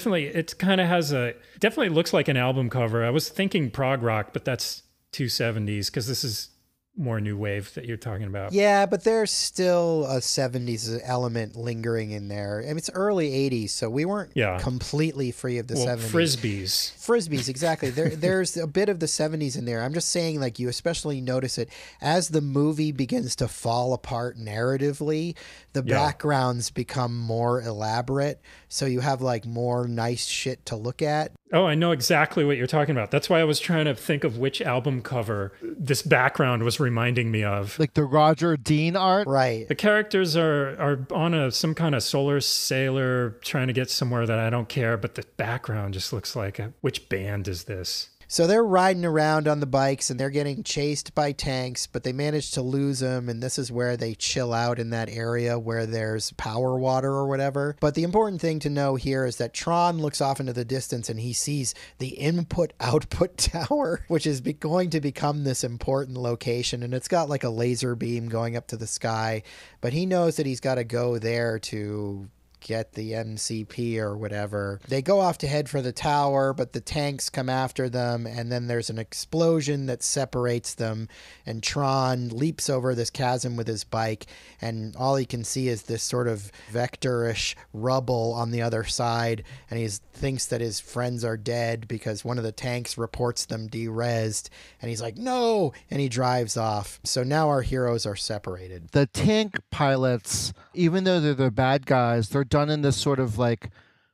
definitely looks like an album cover. I was thinking prog rock, but that's 270s because this is more new wave that you're talking about. Yeah, but there's still a 70s element lingering in there. I mean, it's early 80s, so we weren't completely free of the 70s. Frisbees, exactly. There's a bit of the 70s in there. I'm just saying, like, you especially notice it as the movie begins to fall apart narratively. The backgrounds become more elaborate, so you have like more nice shit to look at. Oh, I know exactly what you're talking about. That's why I was trying to think of which album cover this background was reminding me of. Like the Roger Dean art? Right. The characters are on some kind of solar sailor trying to get somewhere that I don't care, but the background just looks like, which band is this? So they're riding around on the bikes and they're getting chased by tanks, but they manage to lose them. And this is where they chill out in that area where there's power water or whatever. But the important thing to know here is that Tron looks off into the distance and he sees the input-output tower, which is going to become this important location. And it's got like a laser beam going up to the sky. But he knows that he's got to go there to get the MCP or whatever. They go off to head for the tower, but the tanks come after them, and then there's an explosion that separates them, and Tron leaps over this chasm with his bike, and all he can see is this sort of vectorish rubble on the other side, and he thinks that his friends are dead because one of the tanks reports them de-rezzed, and he's like, no, and he drives off. So now our heroes are separated. The tank pilots, even though they're the bad guys, they're done in this sort of like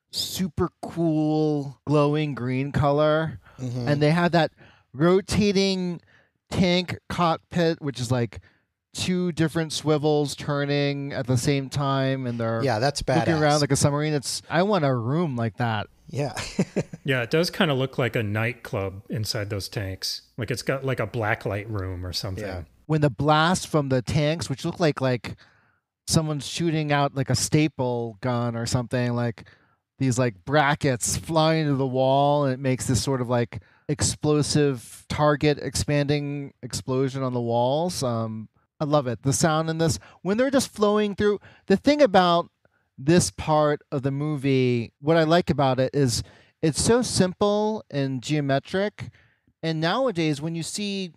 super cool glowing green color. Mm-hmm. And they have that rotating tank cockpit, which is like two different swivels turning at the same time, and they're that's badass. Looking around like a submarine. I want a room like that. Yeah. Yeah, it does kind of look like a nightclub inside those tanks. Like it's got like a blacklight room or something. Yeah. When the blast from the tanks, which look like someone's shooting out like a staple gun or something, like these like brackets flying to the wall, and it makes this sort of like explosive target expanding explosion on the walls. I love it. The sound in this, when they're just flowing through. The thing about this part of the movie, what I like about it is it's so simple and geometric. And nowadays, when you see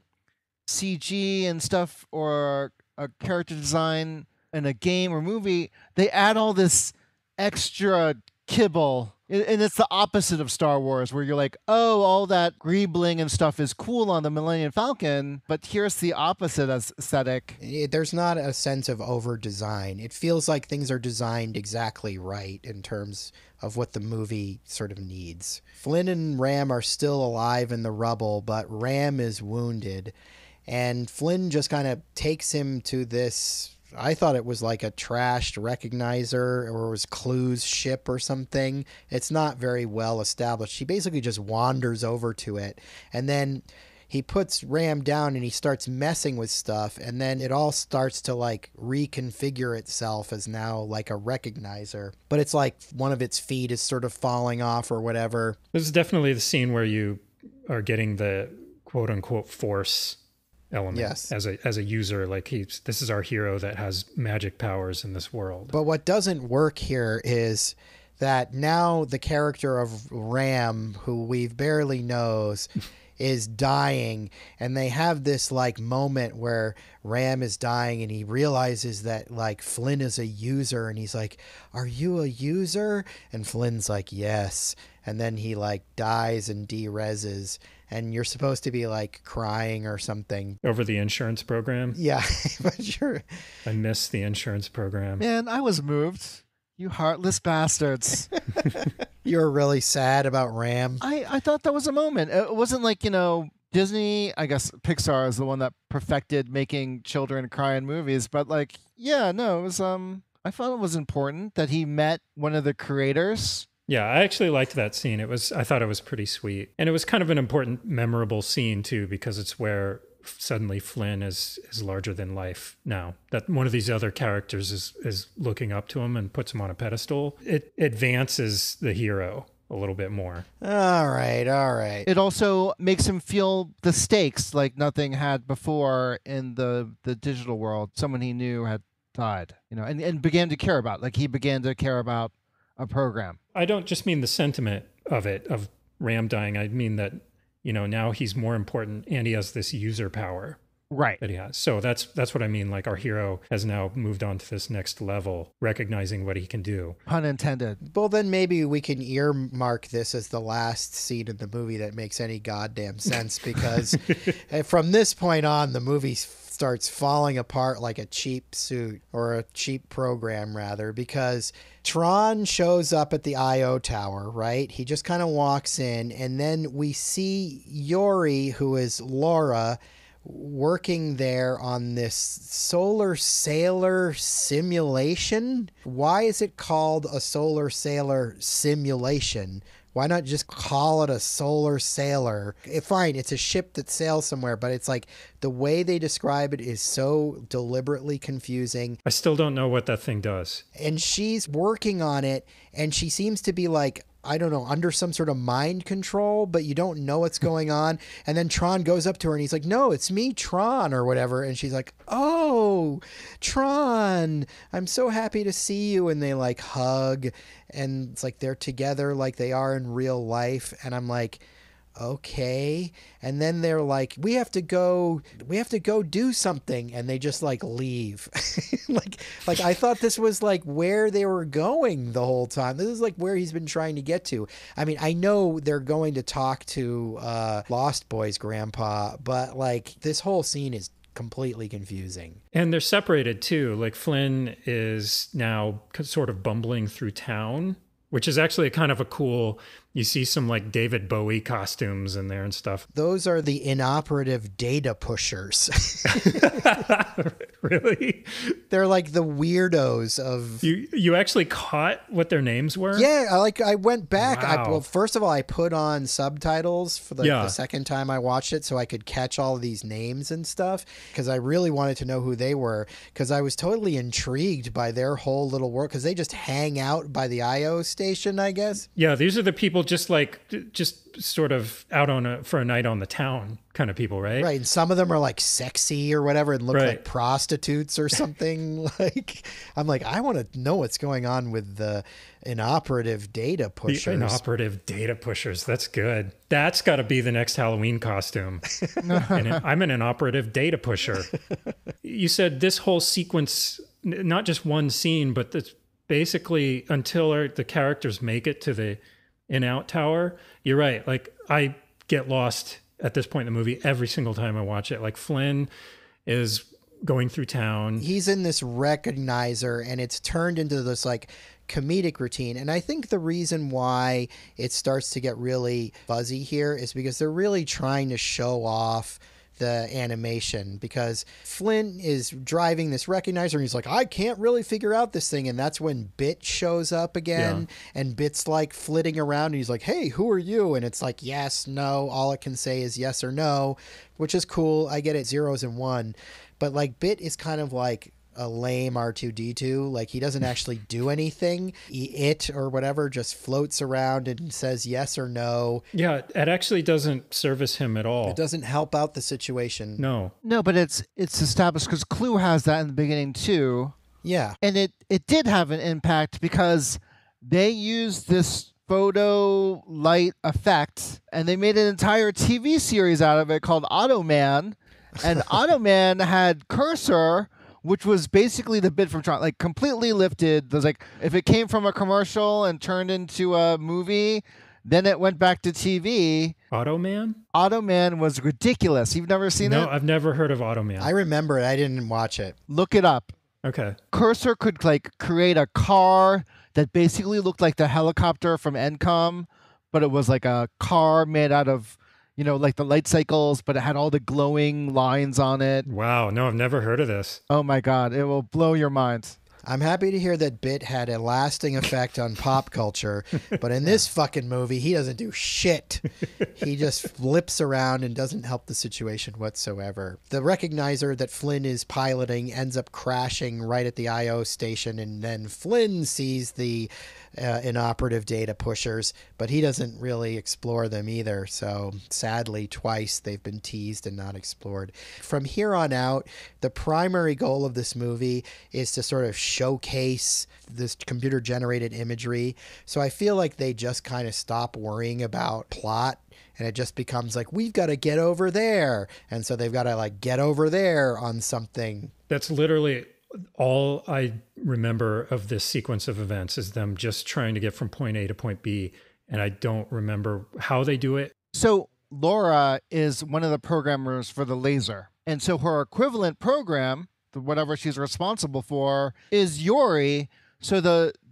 CG and stuff or a character design in a game or movie, they add all this extra kibble. And it's the opposite of Star Wars, where you're like, oh, all that greebling and stuff is cool on the Millennium Falcon, but here's the opposite aesthetic. There's not a sense of over-design. It feels like things are designed exactly right in terms of what the movie sort of needs. Flynn and Ram are still alive in the rubble, but Ram is wounded. And Flynn just kind of takes him to this, I thought it was like a trashed recognizer, or it was Clue's ship or something. It's not very well established. He basically just wanders over to it, and then he puts Ram down and he starts messing with stuff, and then it all starts to like reconfigure itself as now like a recognizer. But it's like one of its feet is sort of falling off or whatever. This is definitely the scene where you are getting the quote unquote force element. Yes. As a user, like this is our hero that has magic powers in this world. But what doesn't work here is that now the character of Ram, who we've barely knows, is dying, and they have this like moment where Ram is dying and he realizes that like Flynn is a user, and he's like, are you a user? And Flynn's like, yes. And then he like dies and de-rezzes, and you're supposed to be like crying or something over the insurance program. Yeah. But I miss the insurance program. Man, I was moved. You heartless bastards. You were really sad about Ram. I thought that was a moment. It wasn't like, Disney, I guess Pixar is the one that perfected making children cry in movies, but like, yeah, no, it was I thought it was important that he met one of the creators. Yeah, I actually liked that scene. I thought it was pretty sweet. And it was kind of an important, memorable scene too, because it's where suddenly Flynn is larger than life now. That one of these other characters is looking up to him and puts him on a pedestal. It advances the hero a little bit more. All right. It also makes him feel the stakes like nothing had before in the digital world. Someone he knew had died, and began to care about. Like he began to care about a program. I don't just mean the sentiment of it, of Ram dying. I mean that, now he's more important and he has this user power. Right. That he has. So that's what I mean. Like our hero has now moved on to this next level, recognizing what he can do. Pun intended. Well, then maybe we can earmark this as the last scene in the movie that makes any goddamn sense, because from this point on, the movie starts falling apart like a cheap suit, or a cheap program rather, because Tron shows up at the IO tower, right? He just kind of walks in, and then we see Yori, who is Laura, working there on this solar sailor simulation. Why is it called a solar sailor simulation? Why not just call it a solar sailor? Fine, it's a ship that sails somewhere, but it's like the way they describe it is so deliberately confusing. I still don't know what that thing does. And she's working on it, and she seems to be like, I don't know, under some sort of mind control, but you don't know what's going on. And then Tron goes up to her and he's like, no, it's me, Tron, or whatever. And she's like, oh, Tron, I'm so happy to see you. And they like hug, and it's like they're together like they are in real life. And I'm like, okay. And then they're like, we have to go do something, and they just like leave. like I thought this was like where they were going the whole time. This is like where he's been trying to get to. I mean, I know they're going to talk to Lost Boy's grandpa, but like this whole scene is completely confusing. And they're separated too. Like Flynn is now sort of bumbling through town, which is actually kind of a cool, you see some like David Bowie costumes in there and stuff. Those are the inoperative data pushers. Really? They're like the weirdos of... You actually caught what their names were? Yeah, I went back. Wow. Well, first of all, I put on subtitles for the second time I watched it so I could catch all of these names and stuff, because I really wanted to know who they were, because I was totally intrigued by their whole little world, because they just hang out by the IO station, I guess. Yeah, these are the people just sort of out for a night on the town kind of people, right? Right, and some of them are like sexy or whatever and look like prostitutes or something. Like, I'm like, I want to know what's going on with the inoperative data pushers. The inoperative data pushers, that's good. That's got to be the next Halloween costume. I'm an inoperative data pusher. You said this whole sequence, not just one scene, but that's basically until the characters make it to the in-out tower. You're right. Like, I get lost at this point in the movie every single time I watch it. Like, Flynn is going through town. He's in this recognizer, and it's turned into this like comedic routine. And I think the reason why it starts to get really fuzzy here is because they're really trying to show off the animation, because Flynn is driving this recognizer and he's like, I can't really figure out this thing. And that's when Bit shows up again, and Bit's like flitting around and he's like, hey, who are you? And it's like, yes, no, all it can say is yes or no, which is cool. I get it, zeros and one, but like Bit is kind of like a lame R2-D2. Like, he doesn't actually do anything. It or whatever just floats around and says yes or no. Yeah, it actually doesn't service him at all. It doesn't help out the situation. No, but it's established, because Clue has that in the beginning too. Yeah. And it did have an impact, because they used this photo light effect and they made an entire TV series out of it called Automan. And Automan had Cursor, which was basically the bit from Tron, like completely lifted. There's like, if it came from a commercial and turned into a movie, then it went back to TV. Automan? Automan was ridiculous. You've never seen it? No, I've never heard of Automan. I remember it. I didn't watch it. Look it up. Okay. Cursor could like create a car that basically looked like the helicopter from Encom, but it was like a car made out of, like the light cycles, but it had all the glowing lines on it. Wow. No, I've never heard of this. Oh my God. It will blow your mind. I'm happy to hear that Bit had a lasting effect on pop culture, but in this fucking movie, he doesn't do shit. He just flips around and doesn't help the situation whatsoever. The recognizer that Flynn is piloting ends up crashing right at the I.O. station, and then Flynn sees the inoperative data pushers, but he doesn't really explore them either. So sadly, twice they've been teased and not explored. From here on out, the primary goal of this movie is to sort of showcase this computer generated imagery. So I feel like they just kind of stop worrying about plot, and it just becomes like, we've got to get over there. And so they've got to like get over there on something. That's literally all I remember of this sequence of events, is them just trying to get from point A to point B. And I don't remember how they do it. So Laura is one of the programmers for the laser. And so her equivalent program, whatever she's responsible for, is Yuri. So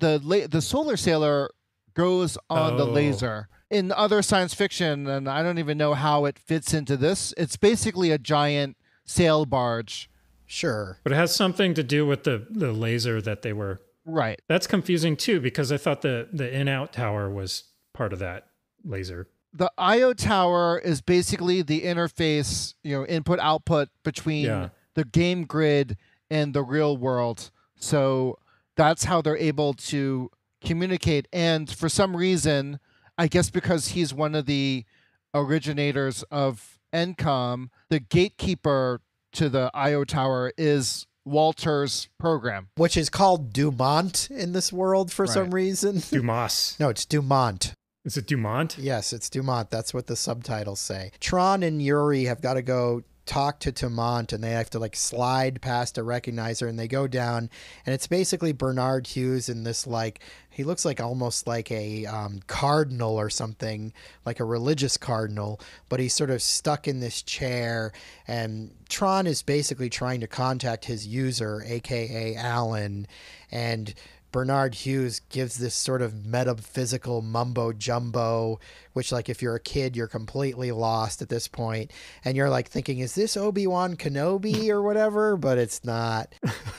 the solar sailor goes on the laser. In other science fiction, and I don't even know how it fits into this, it's basically a giant sail barge. Sure. But it has something to do with the laser that they were... Right. That's confusing too, because I thought the in-out tower was part of that laser. The I.O. tower is basically the interface, input-output between the game grid and the real world. So that's how they're able to communicate. And for some reason, I guess because he's one of the originators of NCOM, the gatekeeper to the I.O. tower is Walter's program. Which is called Dumont in this world for some reason. Dumas. No, it's Dumont. Is it Dumont? Yes, it's Dumont. That's what the subtitles say. Tron and Yuri have got to go talk to Dumont, and they have to like slide past a recognizer, and they go down, and it's basically Bernard Hughes in this, like, he looks like almost like a cardinal or something, like a religious cardinal, but he's sort of stuck in this chair, and Tron is basically trying to contact his user, aka Alan, and Bernard Hughes gives this sort of metaphysical mumbo jumbo, which, like, if you're a kid, you're completely lost at this point. And you're like thinking, is this Obi-Wan Kenobi or whatever? But it's not.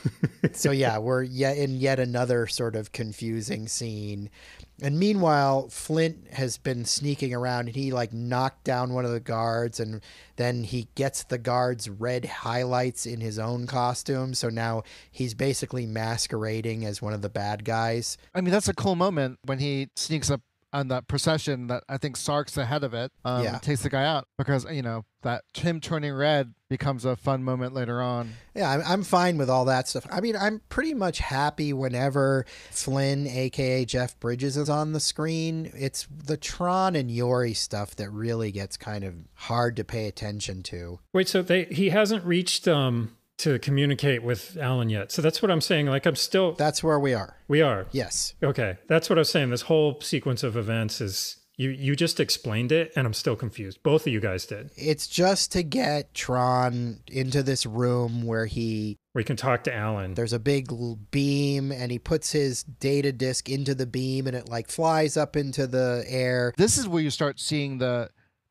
So yeah, we're in yet another sort of confusing scene. And meanwhile, Flint has been sneaking around, and he like knocked down one of the guards, and then he gets the guard's red highlights in his own costume. So now he's basically masquerading as one of the bad guys. I mean, that's a cool moment when he sneaks up on that procession that I think Sark's ahead of it, takes the guy out, because, that him turning red becomes a fun moment later on. Yeah, I'm fine with all that stuff. I mean, I'm pretty much happy whenever Flynn, aka Jeff Bridges, is on the screen. It's the Tron and Yuri stuff that really gets kind of hard to pay attention to. Wait, so he hasn't reached to communicate with Alan yet. So that's what I'm saying. Like, I'm still... That's where we are. We are? Yes. Okay. That's what I was saying. This whole sequence of events is... You just explained it, and I'm still confused. Both of you guys did. It's just to get Tron into this room where he can talk to Alan. There's a big beam, and he puts his data disk into the beam, and it like flies up into the air. This is where you start seeing the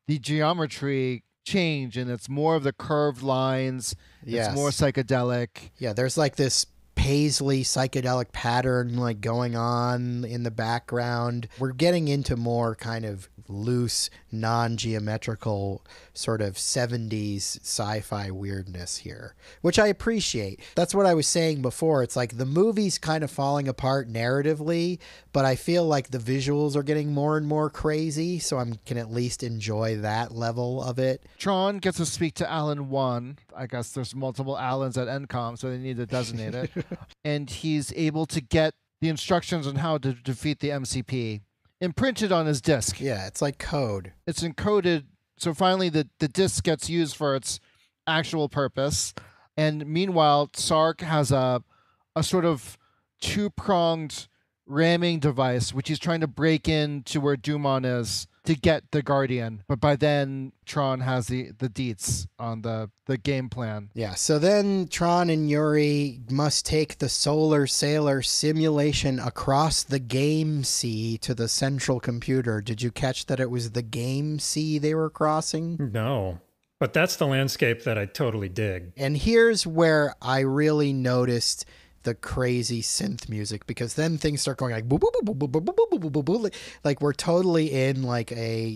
geometry change, and it's more of the curved lines. Yes. It's more psychedelic. Yeah, there's like this paisley psychedelic pattern like going on in the background. We're getting into more kind of loose, non-geometrical sort of 70s sci-fi weirdness here, which I appreciate. That's what I was saying before. It's like the movie's kind of falling apart narratively, but I feel like the visuals are getting more and more crazy, so I can at least enjoy that level of it. Tron gets to speak to Alan 1. I guess there's multiple Alans at NCOM, so they need to designate it. And he's able to get the instructions on how to defeat the MCP imprinted on his disk. Yeah, it's like code. It's encoded, so finally the disk gets used for its actual purpose. And meanwhile, Sark has a sort of two-pronged ramming device, which he's trying to break into where Dumont is to get the Guardian. But by then, Tron has the deets on the game plan. Yeah, so then Tron and Yuri must take the solar sailor simulation across the game sea to the central computer. Did you catch that it was the game sea they were crossing? No, but that's the landscape that I totally dig. And here's where I really noticed the crazy synth music, because then things start going like boo, boo, boo, boo, boo, boo, boo, boo, boo, boo, like we're totally in like a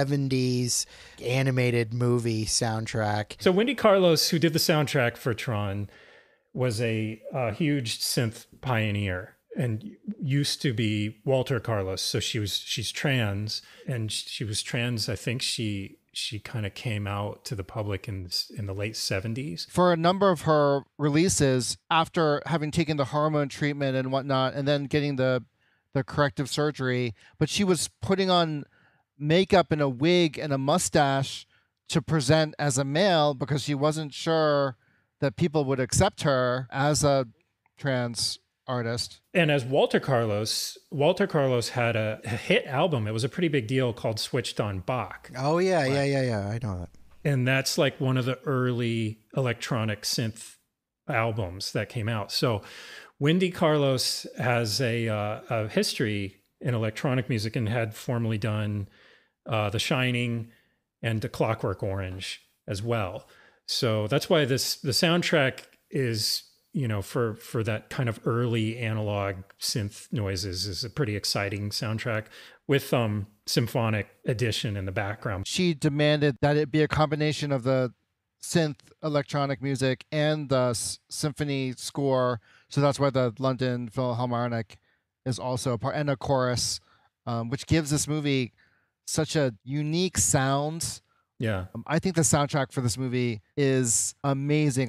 70s animated movie soundtrack. So Wendy Carlos, who did the soundtrack for Tron, was a huge synth pioneer and used to be Walter Carlos. So she's trans, and she was trans. I think she kind of came out to the public in the late 70s. For a number of her releases, after having taken the hormone treatment and whatnot, and then getting the corrective surgery, but she was putting on makeup and a wig and a mustache to present as a male because she wasn't sure that people would accept her as a trans artist. And as Walter Carlos had a hit album. It was a pretty big deal, called Switched on Bach. Oh, yeah, right. Yeah. I know that. And that's like one of the early electronic synth albums that came out. So Wendy Carlos has a history in electronic music and had formerly done The Shining and The Clockwork Orange as well. So that's why the soundtrack is, for that kind of early analog synth noises, is a pretty exciting soundtrack with symphonic addition in the background. She demanded that it be a combination of the synth electronic music and the symphony score. So that's why the London Philharmonic is also a part, and a chorus, which gives this movie such a unique sound. Yeah. I think the soundtrack for this movie is amazing.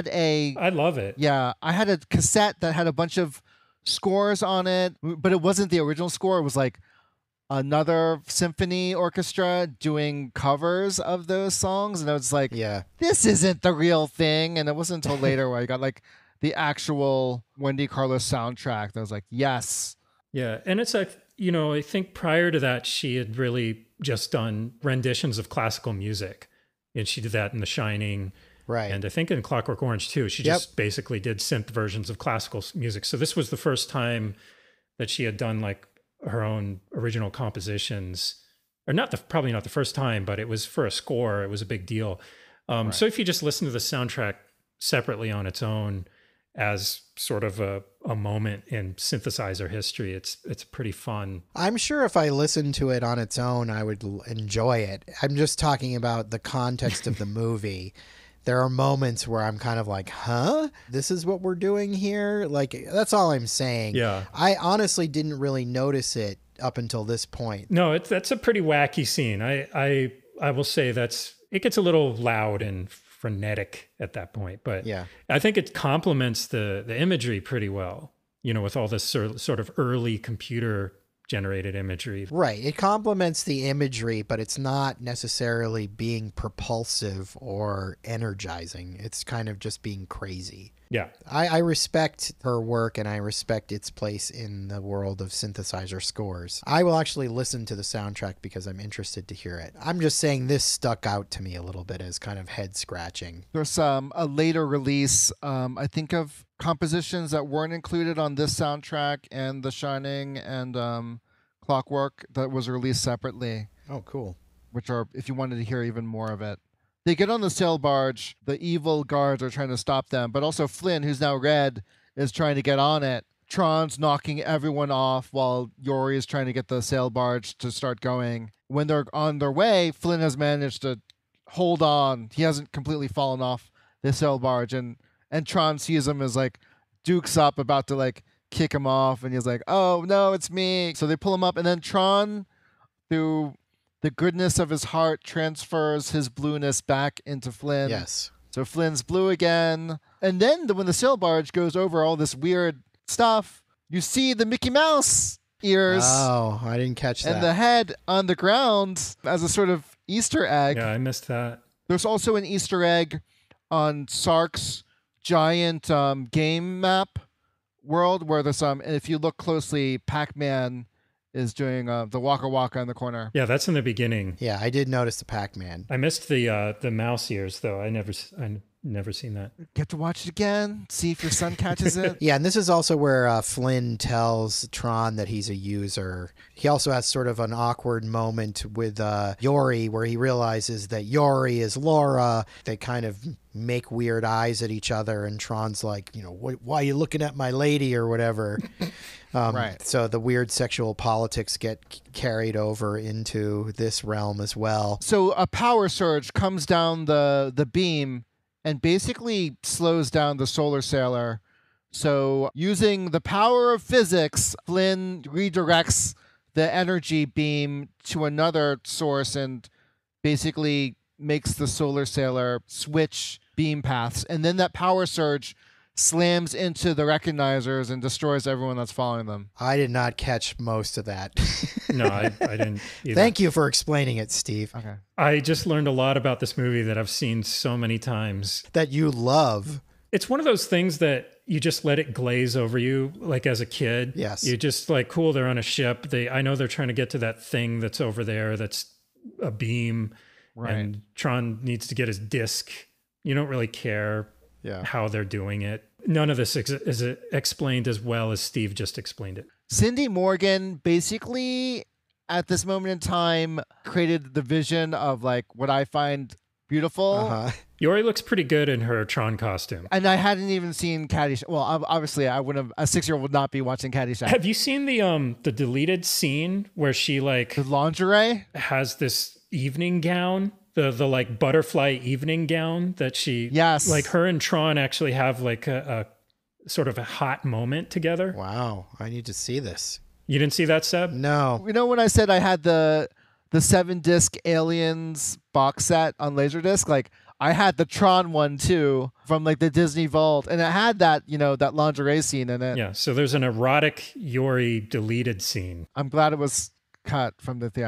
I love it. Yeah. I had a cassette that had a bunch of scores on it, but it wasn't the original score. It was like another symphony orchestra doing covers of those songs. And I was like, yeah, this isn't the real thing. And it wasn't until later where I got like the actual Wendy Carlos soundtrack that was like, yes. Yeah. And it's like, I think prior to that, she had really just done renditions of classical music. And she did that in The Shining. Right. And I think in Clockwork Orange too. She just basically did synth versions of classical music. So this was the first time that she had done like her own original compositions. Or probably not the first time, but it was for a score. It was a big deal. Right. So if you just listen to the soundtrack separately on its own as sort of a moment in synthesizer history, it's pretty fun. I'm sure if I listened to it on its own, I would enjoy it. I'm just talking about the context of the movie. There are moments where I'm kind of like, huh? This is what we're doing here? Like, that's all I'm saying. Yeah. I honestly didn't really notice it up until this point. No, that's a pretty wacky scene. I will say it gets a little loud and frenetic at that point, but yeah, I think it complements the imagery pretty well, with all this sort of early computer generated imagery. Right. It complements the imagery, but it's not necessarily being propulsive or energizing. It's kind of just being crazy. Yeah. I respect her work, and I respect its place in the world of synthesizer scores. I will actually listen to the soundtrack because I'm interested to hear it. I'm just saying this stuck out to me a little bit as kind of head scratching. There's a later release, I think, of compositions that weren't included on this soundtrack and The Shining and Clockwork that was released separately. Oh, cool. Which are, if you wanted to hear even more of it. They get on the sail barge. The evil guards are trying to stop them, but also Flynn, who's now red, is trying to get on it. Tron's knocking everyone off while Yori is trying to get the sail barge to start going. When they're on their way, Flynn has managed to hold on. He hasn't completely fallen off the sail barge, and Tron sees him as like Duke's up, about to like kick him off, and he's like, "Oh no, it's me!" So they pull him up, and then Tron, through the goodness of his heart, transfers his blueness back into Flynn. Yes. So Flynn's blue again. And then when the sail barge goes over all this weird stuff, you see the Mickey Mouse ears. Oh, I didn't catch that. And the head on the ground as a sort of Easter egg. Yeah, I missed that. There's also an Easter egg on Sark's giant game map world where there's and if you look closely, Pac-Man is doing the Waka Waka in the corner. Yeah, that's in the beginning. Yeah, I did notice the Pac-Man. I missed the mouse ears though. I never seen that. Get to watch it again. See if your son catches it. Yeah, and this is also where Flynn tells Tron that he's a user. He also has sort of an awkward moment with Yori where he realizes that Yori is Laura. They kind of make weird eyes at each other, and Tron's like, why are you looking at my lady or whatever. Right. So the weird sexual politics get carried over into this realm as well. So a power surge comes down the beam and basically slows down the solar sailor. So using the power of physics, Flynn redirects the energy beam to another source and basically makes the solar sailor switch beam paths. And then that power surge slams into the recognizers and destroys everyone that's following them. I did not catch most of that. No, I didn't either. Thank you for explaining it, Steve. Okay. I just learned a lot about this movie that I've seen so many times. That you love. It's one of those things that you just let it glaze over you, like as a kid. Yes. You just like, cool, they're on a ship. I know they're trying to get to that thing that's over there that's a beam. Right. And Tron needs to get his disc. You don't really care how they're doing it. None of this is explained as well as Steve just explained it. Cindy Morgan basically, at this moment in time, created the vision of like what I find beautiful. Uh-huh. Yori looks pretty good in her Tron costume. And I hadn't even seen Caddyshack. Well, obviously, I wouldn't have. A 6-year-old would not be watching Caddyshack. Have you seen the deleted scene where she like The lingerie? has this evening gown? The like butterfly evening gown that she, Yes. like her and Tron actually have like a sort of a hot moment together. Wow. I need to see this. You didn't see that, Seb? No. You know when I said I had the 7-disc Aliens box set on Laserdisc? Like I had the Tron one too from like the Disney Vault, and it had that that lingerie scene in it. Yeah. So there's an erotic Yori deleted scene. I'm glad it was cut from the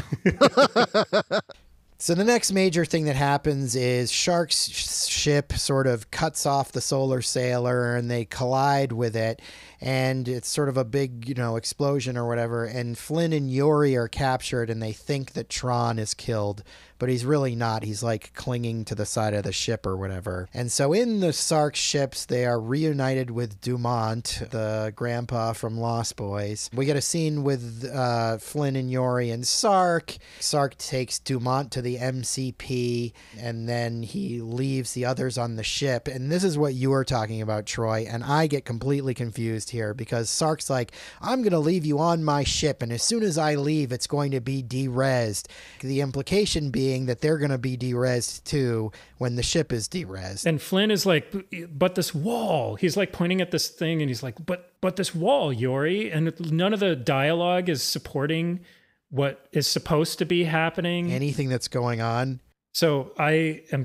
theatrical. So the next major thing that happens is Shark's ship sort of cuts off the solar sailor and they collide with it. And it's sort of a big, explosion or whatever. And Flynn and Yori are captured and they think that Tron is killed, but he's really not. He's like clinging to the side of the ship or whatever. And so in the Sark ships, they are reunited with Dumont, the grandpa from Lost Boys. We get a scene with Flynn and Yori and Sark. Sark takes Dumont to the MCP and then he leaves the others on the ship. And this is what you were talking about, Troy. And I get completely confused here because Sark's like, I'm going to leave you on my ship. And as soon as I leave, it's going to be de-rezzed. The implication being that they're going to be de-rezzed too when the ship is de-rezzed. And Flynn is like, but this wall. He's like pointing at this thing and he's like, but this wall, Yori. And none of the dialogue is supporting what is supposed to be happening. Anything that's going on. So I am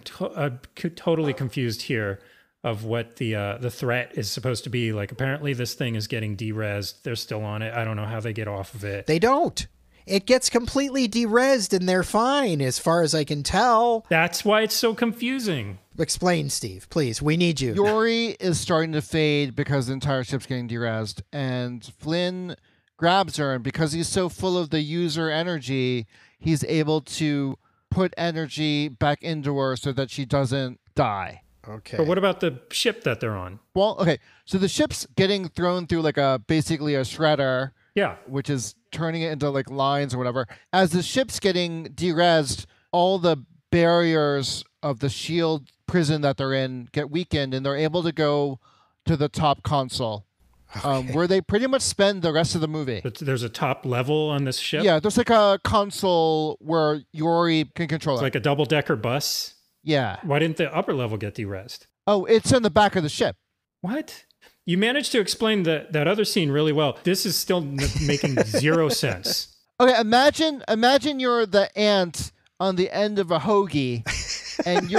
totally confused here of what the threat is supposed to be. Like, apparently this thing is getting de-rezzed. They're still on it. I don't know how they get off of it. They don't. It gets completely de-rezzed and they're fine as far as I can tell. That's why it's so confusing. Explain, Steve, please. We need you. Yori is starting to fade because the entire ship's getting de-rezzed, and Flynn grabs her, and because he's so full of the user energy, he's able to put energy back into her so that she doesn't die. Okay. But what about the ship that they're on? Well, okay, so the ship's getting thrown through like basically a shredder, Yeah. which is turning it into like lines or whatever. As the ship's getting de-rezzed, all the barriers of the shield prison that they're in get weakened, and they're able to go to the top console, where they pretty much spend the rest of the movie. But there's a top level on this ship? Yeah, there's like a console where Yori can control It's it. like a double-decker bus? Yeah. Why didn't the upper level get de-rezzed? Oh, it's in the back of the ship. What? You managed to explain that other scene really well. This is still making zero sense. Okay, imagine you're the ant on the end of a hoagie, and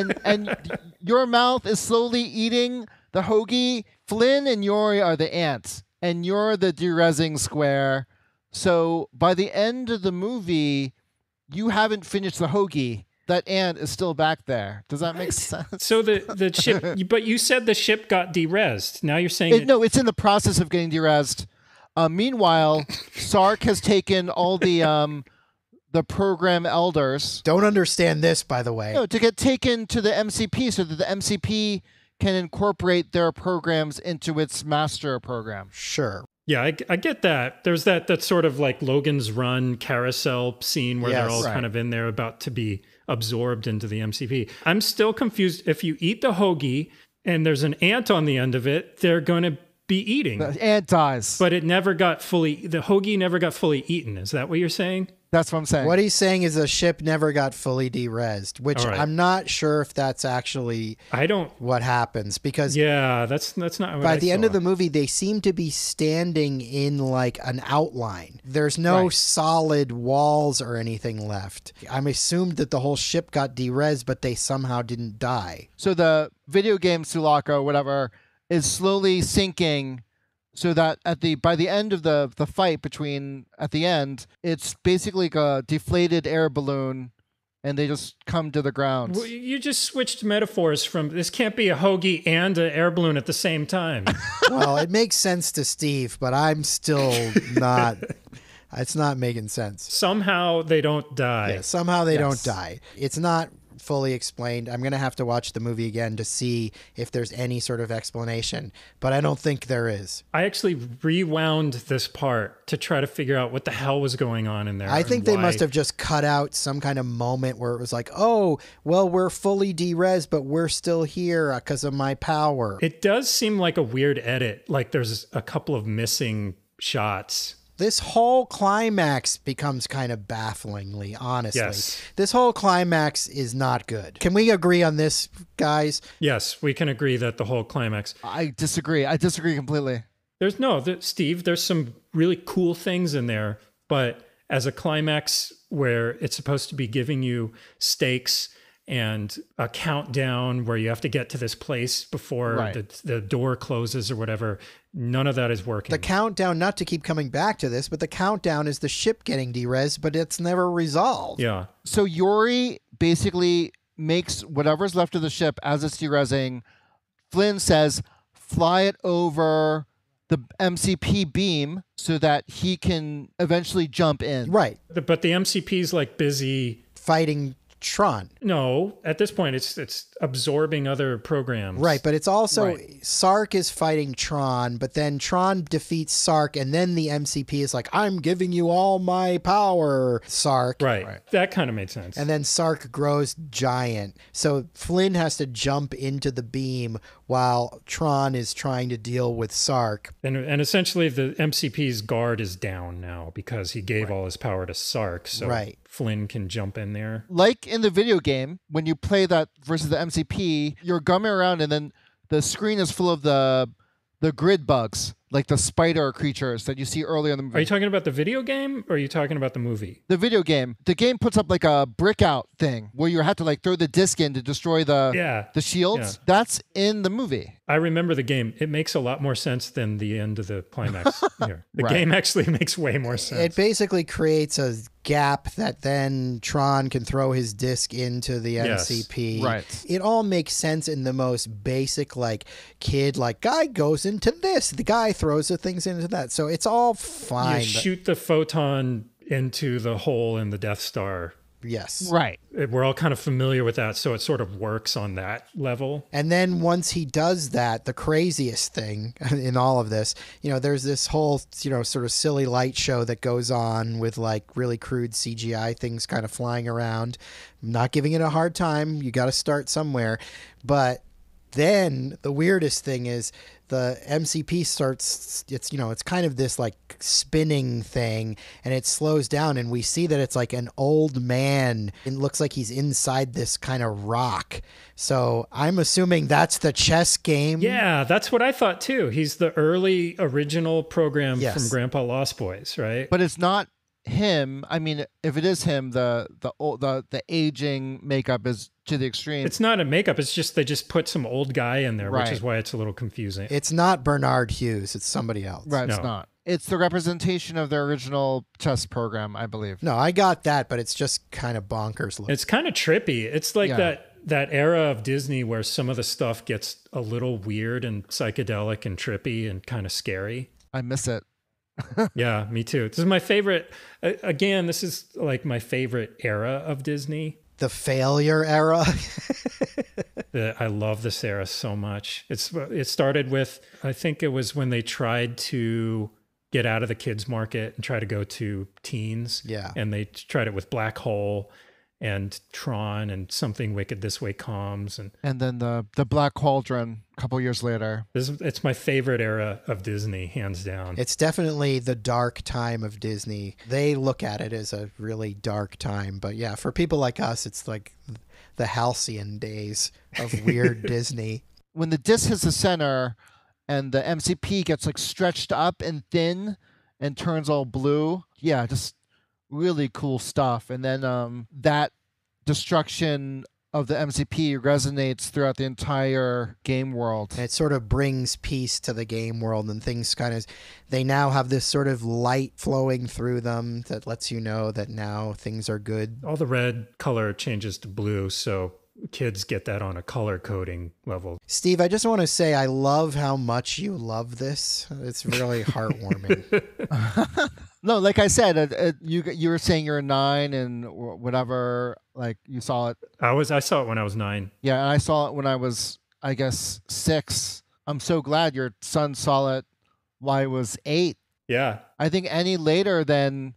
your mouth is slowly eating the hoagie. Flynn and Yori are the ants, and you're the de-rezzing square. So by the end of the movie, you haven't finished the hoagie. That ant is still back there. Does that make sense? So the ship, but you said the ship got de-rezzed. Now you're saying No, it's in the process of getting de-rezzed. Meanwhile, Sark has taken all the program elders. Don't understand this, by the way. To get taken to the MCP so that the MCP can incorporate their programs into its master program. Sure. Yeah, I get that. There's that sort of like Logan's Run carousel scene where they're all kind of in there about to be absorbed into the MCP. I'm still confused. If you eat the hoagie and there's an ant on the end of it, they're going to be eating. The ant dies. But the hoagie never got fully eaten. Is that what you're saying? That's what I'm saying. What he's saying is the ship never got fully de-rezzed, which All right. I'm not sure if that's actually what happens, because that's not what by the end of the movie, they seem to be standing in like an outline. There's no solid walls or anything left. I'm assumed that the whole ship got de-rezzed, but they somehow didn't die. So the video game Sulaco, whatever, is slowly sinking, so that by the end of the fight at the end, it's basically like a deflated air balloon, and they just come to the ground. Well, you just switched metaphors from this can't be a hoagie and an air balloon at the same time. Well, it makes sense to Steve, but I'm still not. It's not making sense. Somehow they don't die. Yeah, somehow they don't die. It's not fully explained. I'm going to have to watch the movie again to see if there's any sort of explanation, but I don't think there is. I actually rewound this part to try to figure out what the hell was going on in there. I think they must have just cut out some kind of moment where it was like, oh, well, we're fully de-rezzed, but we're still here because of my power. It does seem like a weird edit. Like there's a couple of missing shots. This whole climax becomes kind of bafflingly, honestly. Yes. This whole climax is not good. Can we agree on this, guys? Yes, we can agree that the whole climax. I disagree. I disagree completely. Steve, there's some really cool things in there, but as a climax where it's supposed to be giving you stakes and a countdown where you have to get to this place before the door closes or whatever, none of that is working. The countdown, not to keep coming back to this, but the countdown is the ship getting de-rezzed, but it's never resolved. Yeah. So Yori basically makes whatever's left of the ship as it's de-rezzing. Flynn says, fly it over the MCP beam so that he can eventually jump in. Right. But the MCP's like busy fighting Tron. No, at this point it's absorbing other programs. Right, but it's also Sark is fighting Tron, but then Tron defeats Sark, and then the MCP is like, I'm giving you all my power, Sark. Right. That kind of made sense. And then Sark grows giant. So Flynn has to jump into the beam while Tron is trying to deal with Sark. And essentially the MCP's guard is down now because he gave all his power to Sark. So Flynn can jump in there. Like in the video game, when you play that versus the MCP, you're gumming around and then the screen is full of the grid bugs, like the spider creatures that you see earlier in the movie. Are you talking about the video game or are you talking about the movie? The video game. The game puts up like a brick out thing where you have to like throw the disc in to destroy the shields. Yeah. That's in the movie. I remember the game. It makes a lot more sense than the end of the climax here. The game actually makes way more sense. It basically creates a gap that then Tron can throw his disc into the MCP. Right. It all makes sense in the most basic, like, kid, like, guy goes into this. The guy throws the things into that. So it's all fine. You shoot the photon into the hole in the Death Star. Yes. Right. We're all kind of familiar with that, so it sort of works on that level. And then once he does that, the craziest thing in all of this, there's this whole, sort of silly light show that goes on with like really crude CGI things kind of flying around. I'm not giving it a hard time. You got to start somewhere. But then the weirdest thing is the MCP starts, it's kind of this like spinning thing, and it slows down and we see that it's like an old man. It looks like he's inside this kind of rock. So I'm assuming that's the chess game. Yeah, that's what I thought too. He's the early original program from Grandpa Lost Boys, right? But it's not him. I mean, if it is him, the aging makeup is to the extreme. It's not a makeup. It's just they just put some old guy in there, which is why it's a little confusing. It's not Bernard Hughes. It's somebody else. Right, it's not. It's the representation of their original chess program, I believe. No, I got that, but it's just kind of bonkers looking. It's kind of trippy. It's like that era of Disney where some of the stuff gets a little weird and psychedelic and trippy and kind of scary. I miss it. Yeah, me too. This is my favorite. Again, this is like my favorite era of Disney. The failure era. I love this era so much. It started with, I think it was when they tried to get out of the kids market and try to go to teens. Yeah. And they tried it with Black Hole. and Tron and Something Wicked This Way Comes. And then the Black Cauldron a couple years later. It's my favorite era of Disney, hands down. It's definitely the dark time of Disney. They look at it as a really dark time. But yeah, for people like us, it's like the halcyon days of weird Disney. When the disc hits the center and the MCP gets like stretched up and thin and turns all blue. Yeah, just really cool stuff. And then that destruction of the MCP resonates throughout the entire game world. And it sort of brings peace to the game world, and things kind of, they now have this sort of light flowing through them that lets you know that now things are good. All the red color changes to blue, so kids get that on a color coding level. Steve, I just want to say I love how much you love this. It's really heartwarming. No, like I said, you were saying you're 9 and whatever, like you saw it. I saw it when I was 9. Yeah, and I saw it when I was, I guess, 6. I'm so glad your son saw it while I was 8. Yeah. I think any later than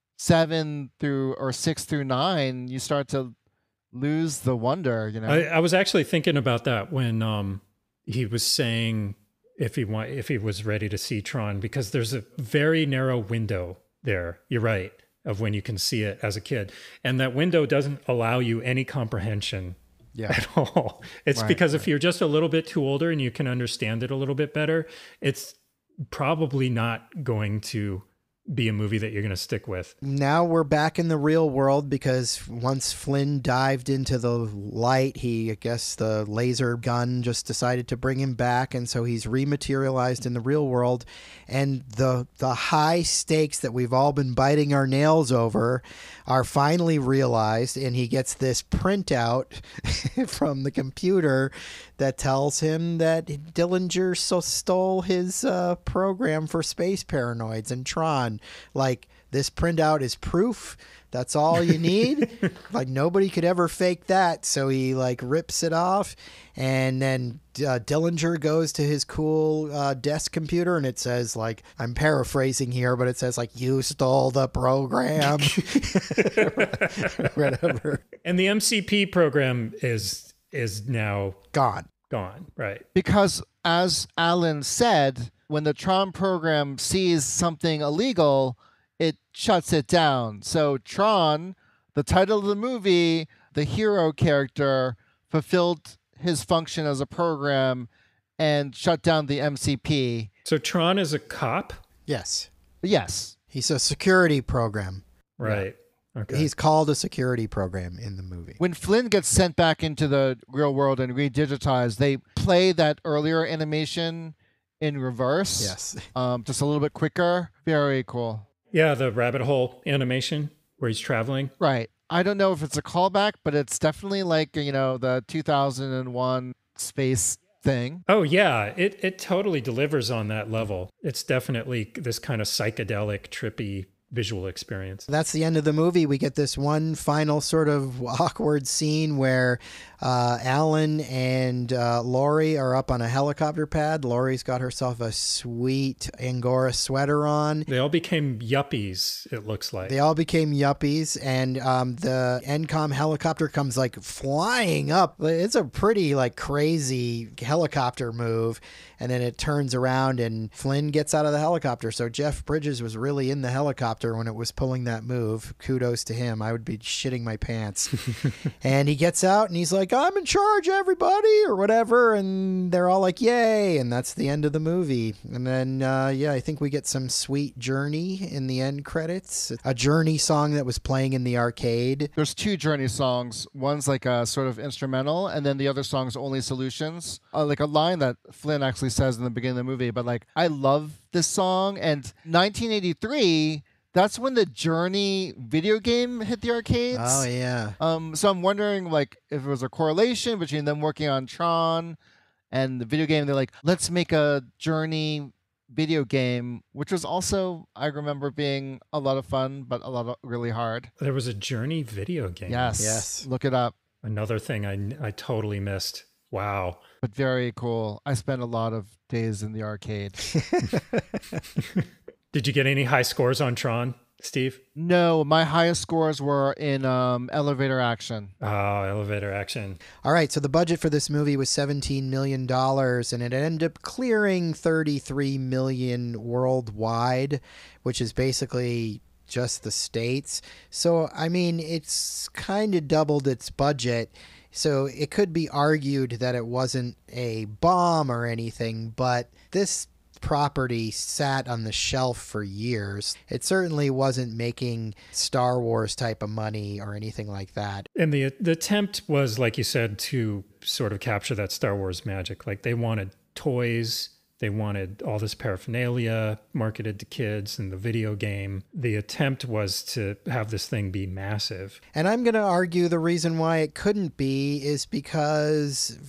7 through or 6 through 9, you start to lose the wonder, you know. I was actually thinking about that when he was saying if he was ready to see Tron, because there's a very narrow window there. You're right, of when you can see it as a kid, and that window doesn't allow you any comprehension at all. It's because if you're just a little bit too older and you can understand it a little bit better, it's probably not going to be a movie that you're going to stick with. Now we're back in the real world, because once Flynn dived into the light, I guess the laser gun just decided to bring him back, and so he's rematerialized in the real world. And the high stakes that we've all been biting our nails over are finally realized, and he gets this printout from the computer that tells him that Dillinger stole his program for space paranoids and Tron. Like, this printout is proof. That's all you need. Like, nobody could ever fake that. So he like rips it off, and then Dillinger goes to his cool desk computer, and it says, like, I'm paraphrasing here, but it says like, you stole the program. Whatever. And the MCP program is now Gone. Right. Because as Alan said, when the Tron program sees something illegal, it shuts it down. So Tron, the title of the movie, the hero character, fulfilled his function as a program and shut down the MCP. So Tron is a cop? Yes. Yes. He's a security program. Right. Okay. He's called a security program in the movie. When Flynn gets sent back into the real world and redigitized, they play that earlier animation in reverse. Yes. Just a little bit quicker. Very cool. Yeah, the rabbit hole animation where he's traveling. Right. I don't know if it's a callback, but it's definitely like, you know, the 2001 space thing. Oh, yeah. It totally delivers on that level. It's definitely this kind of psychedelic, trippy visual experience. That's the end of the movie. We get this one final sort of awkward scene where Alan and Laurie are up on a helicopter pad. Laurie's got herself a sweet Angora sweater on. They all became yuppies, it looks like. They all became yuppies, and the NCOM helicopter comes like flying up. It's a pretty like crazy helicopter move, and then it turns around and Flynn gets out of the helicopter. So Jeff Bridges was really in the helicopter when it was pulling that move. Kudos to him. I would be shitting my pants. And he gets out and he's like, I'm in charge, everybody, or whatever. And they're all like, yay. And that's the end of the movie. And then, I think we get some sweet Journey in the end credits. A Journey song that was playing in the arcade. There's 2 Journey songs. One's like a sort of instrumental, and then the other song's Only Solutions. Like a line that Flynn actually says in the beginning of the movie, but like, I love this song. And 1983, that's when the Journey video game hit the arcades. Oh, yeah. So I'm wondering, like, if there was a correlation between them working on Tron and the video game. They're like, let's make a Journey video game, which was also, I remember, being a lot of fun, but a lot of really hard. There was a Journey video game. Yes. Look it up. Another thing I totally missed. Wow. But very cool. I spent a lot of days in the arcade. Did you get any high scores on Tron? Steve? No, my highest scores were in elevator action. Oh, elevator action. All right, so the budget for this movie was $17 million, and it ended up clearing $33 million worldwide, which is basically just the States. So, I mean, it's kind of doubled its budget. So it could be argued that it wasn't a bomb or anything, but this property sat on the shelf for years. It certainly wasn't making Star Wars type of money or anything like that. And the attempt was, like you said, to sort of capture that Star Wars magic. Like they wanted toys, they wanted all this paraphernalia marketed to kids in the video game. The attempt was to have this thing be massive. And I'm going to argue the reason why it couldn't be is because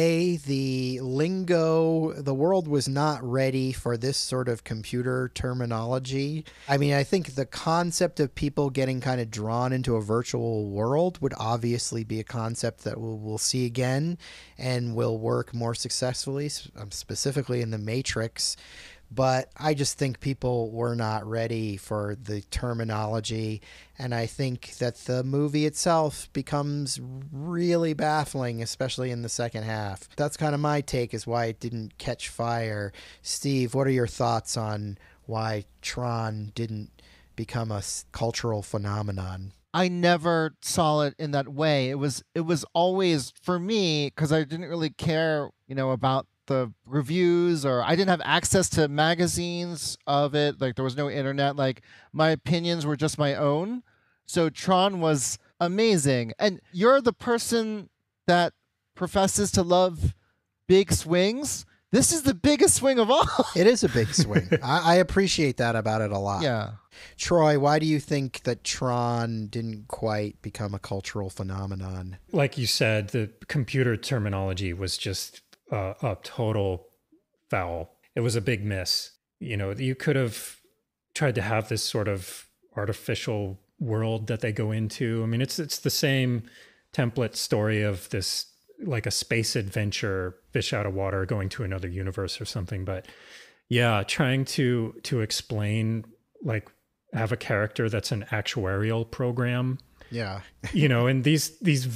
the lingo, the world was not ready for this sort of computer terminology. I mean, I think the concept of people getting kind of drawn into a virtual world would obviously be a concept that we'll see again and will work more successfully, specifically in the Matrix. But I just think people were not ready for the terminology. And I think that the movie itself becomes really baffling, especially in the second half. That's kind of my take, is why it didn't catch fire. Steve, what are your thoughts on why Tron didn't become a cultural phenomenon? I never saw it in that way. It was always, for me, because I didn't really care, about the reviews, or I didn't have access to magazines of it. Like there was no internet. Like my opinions were just my own. So Tron was amazing. And you're the person that professes to love big swings. This is the biggest swing of all. It is a big swing. I appreciate that about it a lot. Yeah. Troy, why do you think that Tron didn't quite become a cultural phenomenon? Like you said, the computer terminology was just a total foul. It was a big miss. You could have tried to have this sort of artificial world that they go into. I mean, it's the same template story of this, like a space adventure, fish out of water, going to another universe or something. But yeah, trying to explain, like, have a character that's an actuarial program. Yeah. And these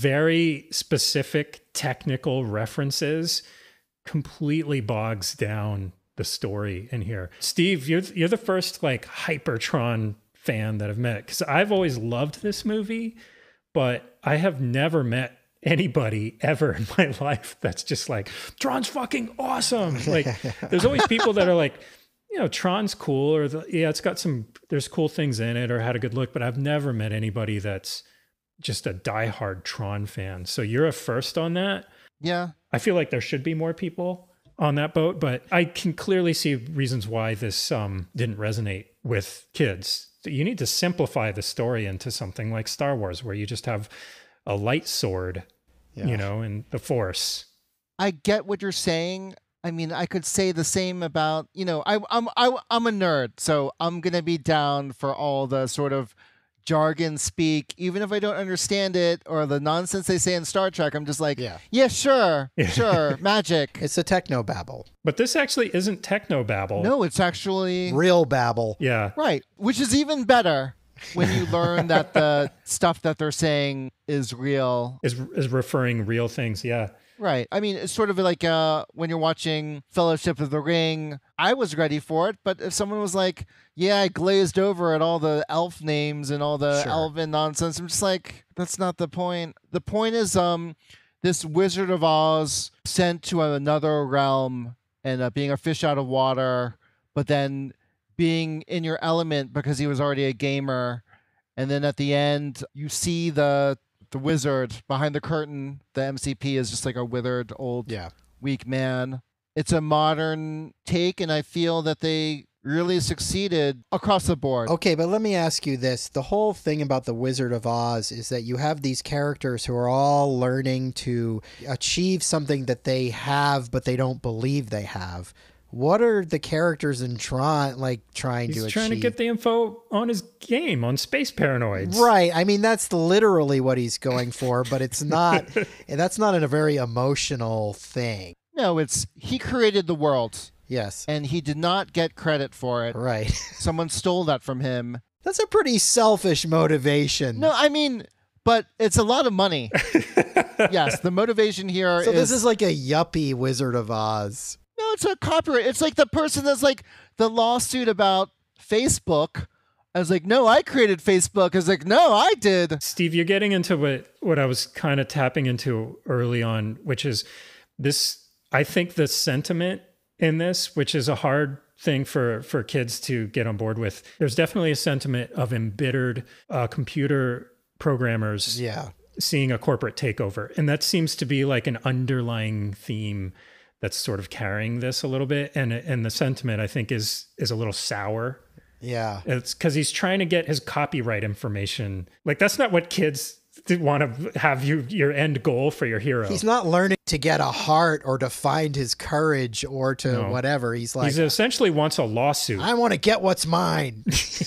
very specific technical references completely bogs down the story in here. Steve, you're the first like Hypertron fan that I've met, because I've always loved this movie, but I have never met anybody ever in my life that's just like, Tron's fucking awesome. Like there's always people that are like, Tron's cool, or it's got there's cool things in it, or had a good look, but I've never met anybody that's just a diehard Tron fan. So you're a first on that. Yeah. I feel like there should be more people on that boat, but I can clearly see reasons why this didn't resonate with kids. You need to simplify the story into something like Star Wars, where you just have a light sword, and the Force. I get what you're saying. I mean, I could say the same about, I'm a nerd, so I'm gonna be down for all the sort of jargon speak, even if I don't understand it, or the nonsense they say in Star Trek. I'm just like, yeah, sure, magic. It's a techno babble. But this actually isn't techno babble. No, it's actually real babble. Yeah. Right, which is even better when you learn that the stuff that they're saying is real. Is referring real things, yeah. Right. I mean, it's sort of like when you're watching Fellowship of the Ring, I was ready for it, but if someone was like, yeah, I glazed over at all the elf names and all the elven nonsense, I'm just like, that's not the point. The point is this Wizard of Oz sent to another realm and being a fish out of water, but then being in your element because he was already a gamer. And then at the end, you see the wizard behind the curtain. The MCP is just like a withered old weak man. It's a modern take, and I feel that they really succeeded across the board. Okay, but let me ask you this. The whole thing about the Wizard of Oz is that you have these characters who are all learning to achieve something that they have, but they don't believe they have. What are the characters in Tron like trying to achieve? He's trying to get the info on his game, on Space Paranoids. Right. I mean, that's literally what he's going for, but it's not, that's not a very emotional thing. No, he created the world. Yes. And he did not get credit for it. Right. Someone stole that from him. That's a pretty selfish motivation. No, I mean, but it's a lot of money. Yes, the motivation here so this is like a yuppie Wizard of Oz. No, it's a copyright. It's like the person that's like the lawsuit about Facebook. I was like, no, I created Facebook. I was like, no, I did. Steve, you're getting into what I was kind of tapping into early on, which is this. I think the sentiment in this, which is a hard thing for kids to get on board with, there's definitely a sentiment of embittered computer programmers seeing a corporate takeover. And that seems to be like an underlying theme that's sort of carrying this a little bit. And the sentiment, I think, is a little sour. Yeah. It's because he's trying to get his copyright information. Like, that's not what kids want to have your end goal for your hero. He's not learning to get a heart or to find his courage or to whatever. He's like, he essentially wants a lawsuit. I want to get what's mine.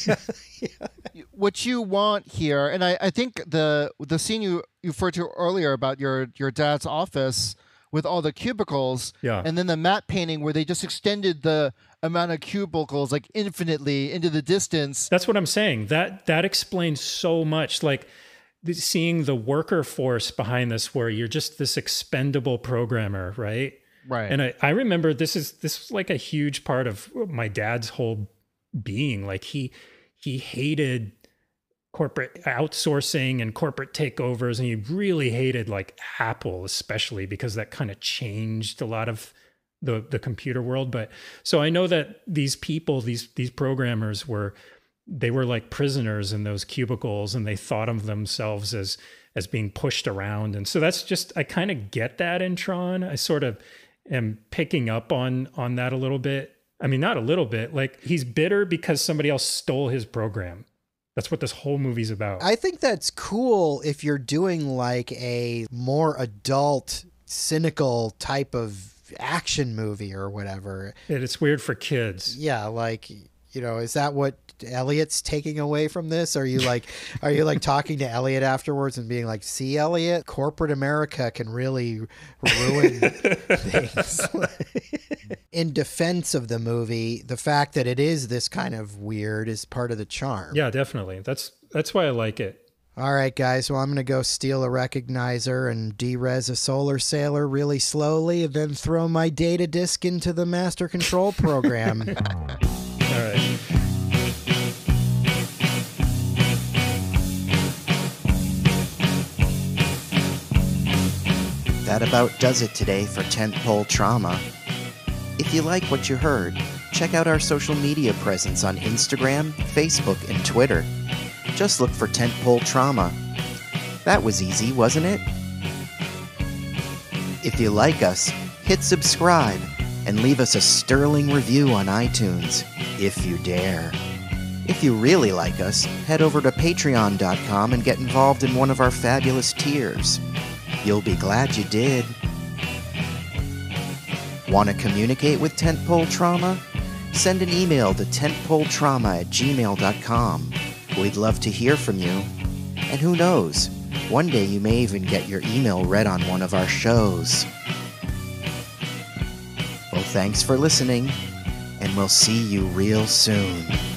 What you want here, and I think the scene you referred to earlier about your dad's office with all the cubicles, and then the matte painting where they just extended the amount of cubicles like infinitely into the distance. That's what I'm saying. That explains so much. Like, seeing the worker force behind this, where you're just this expendable programmer, right? Right. And I remember this was like a huge part of my dad's whole being. Like, he hated corporate outsourcing and corporate takeovers, and he really hated like Apple, especially because that kind of changed a lot of the computer world. But so I know that these people, these programmers were like prisoners in those cubicles, and they thought of themselves as being pushed around. And so that's just, I kind of get that in Tron. I sort of am picking up on that a little bit. I mean, not a little bit, like, he's bitter because somebody else stole his program. That's what this whole movie's about. I think that's cool if you're doing like a more adult, cynical type of action movie or whatever. It's weird for kids. Yeah, like, is that what Elliot's taking away from this? Are you like talking to Elliot afterwards and being like, see, Elliot, corporate America can really ruin things. In defense of the movie, the fact that it is this kind of weird is part of the charm. Yeah, definitely. That's why I like it. All right, guys. Well, I'm going to go steal a recognizer and derez a solar sailor really slowly, and then throw my data disk into the master control program. All right. That about does it today for Tentpole Trauma. If you like what you heard, check out our social media presence on Instagram, Facebook, and Twitter. Just look for Tentpole Trauma. That was easy, wasn't it? If you like us, hit subscribe and leave us a sterling review on iTunes, if you dare. If you really like us, head over to patreon.com and get involved in one of our fabulous tiers. You'll be glad you did. Want to communicate with Tentpole Trauma? Send an email to tentpoletrauma@gmail.com. We'd love to hear from you. And who knows, one day you may even get your email read on one of our shows. Well, thanks for listening, and we'll see you real soon.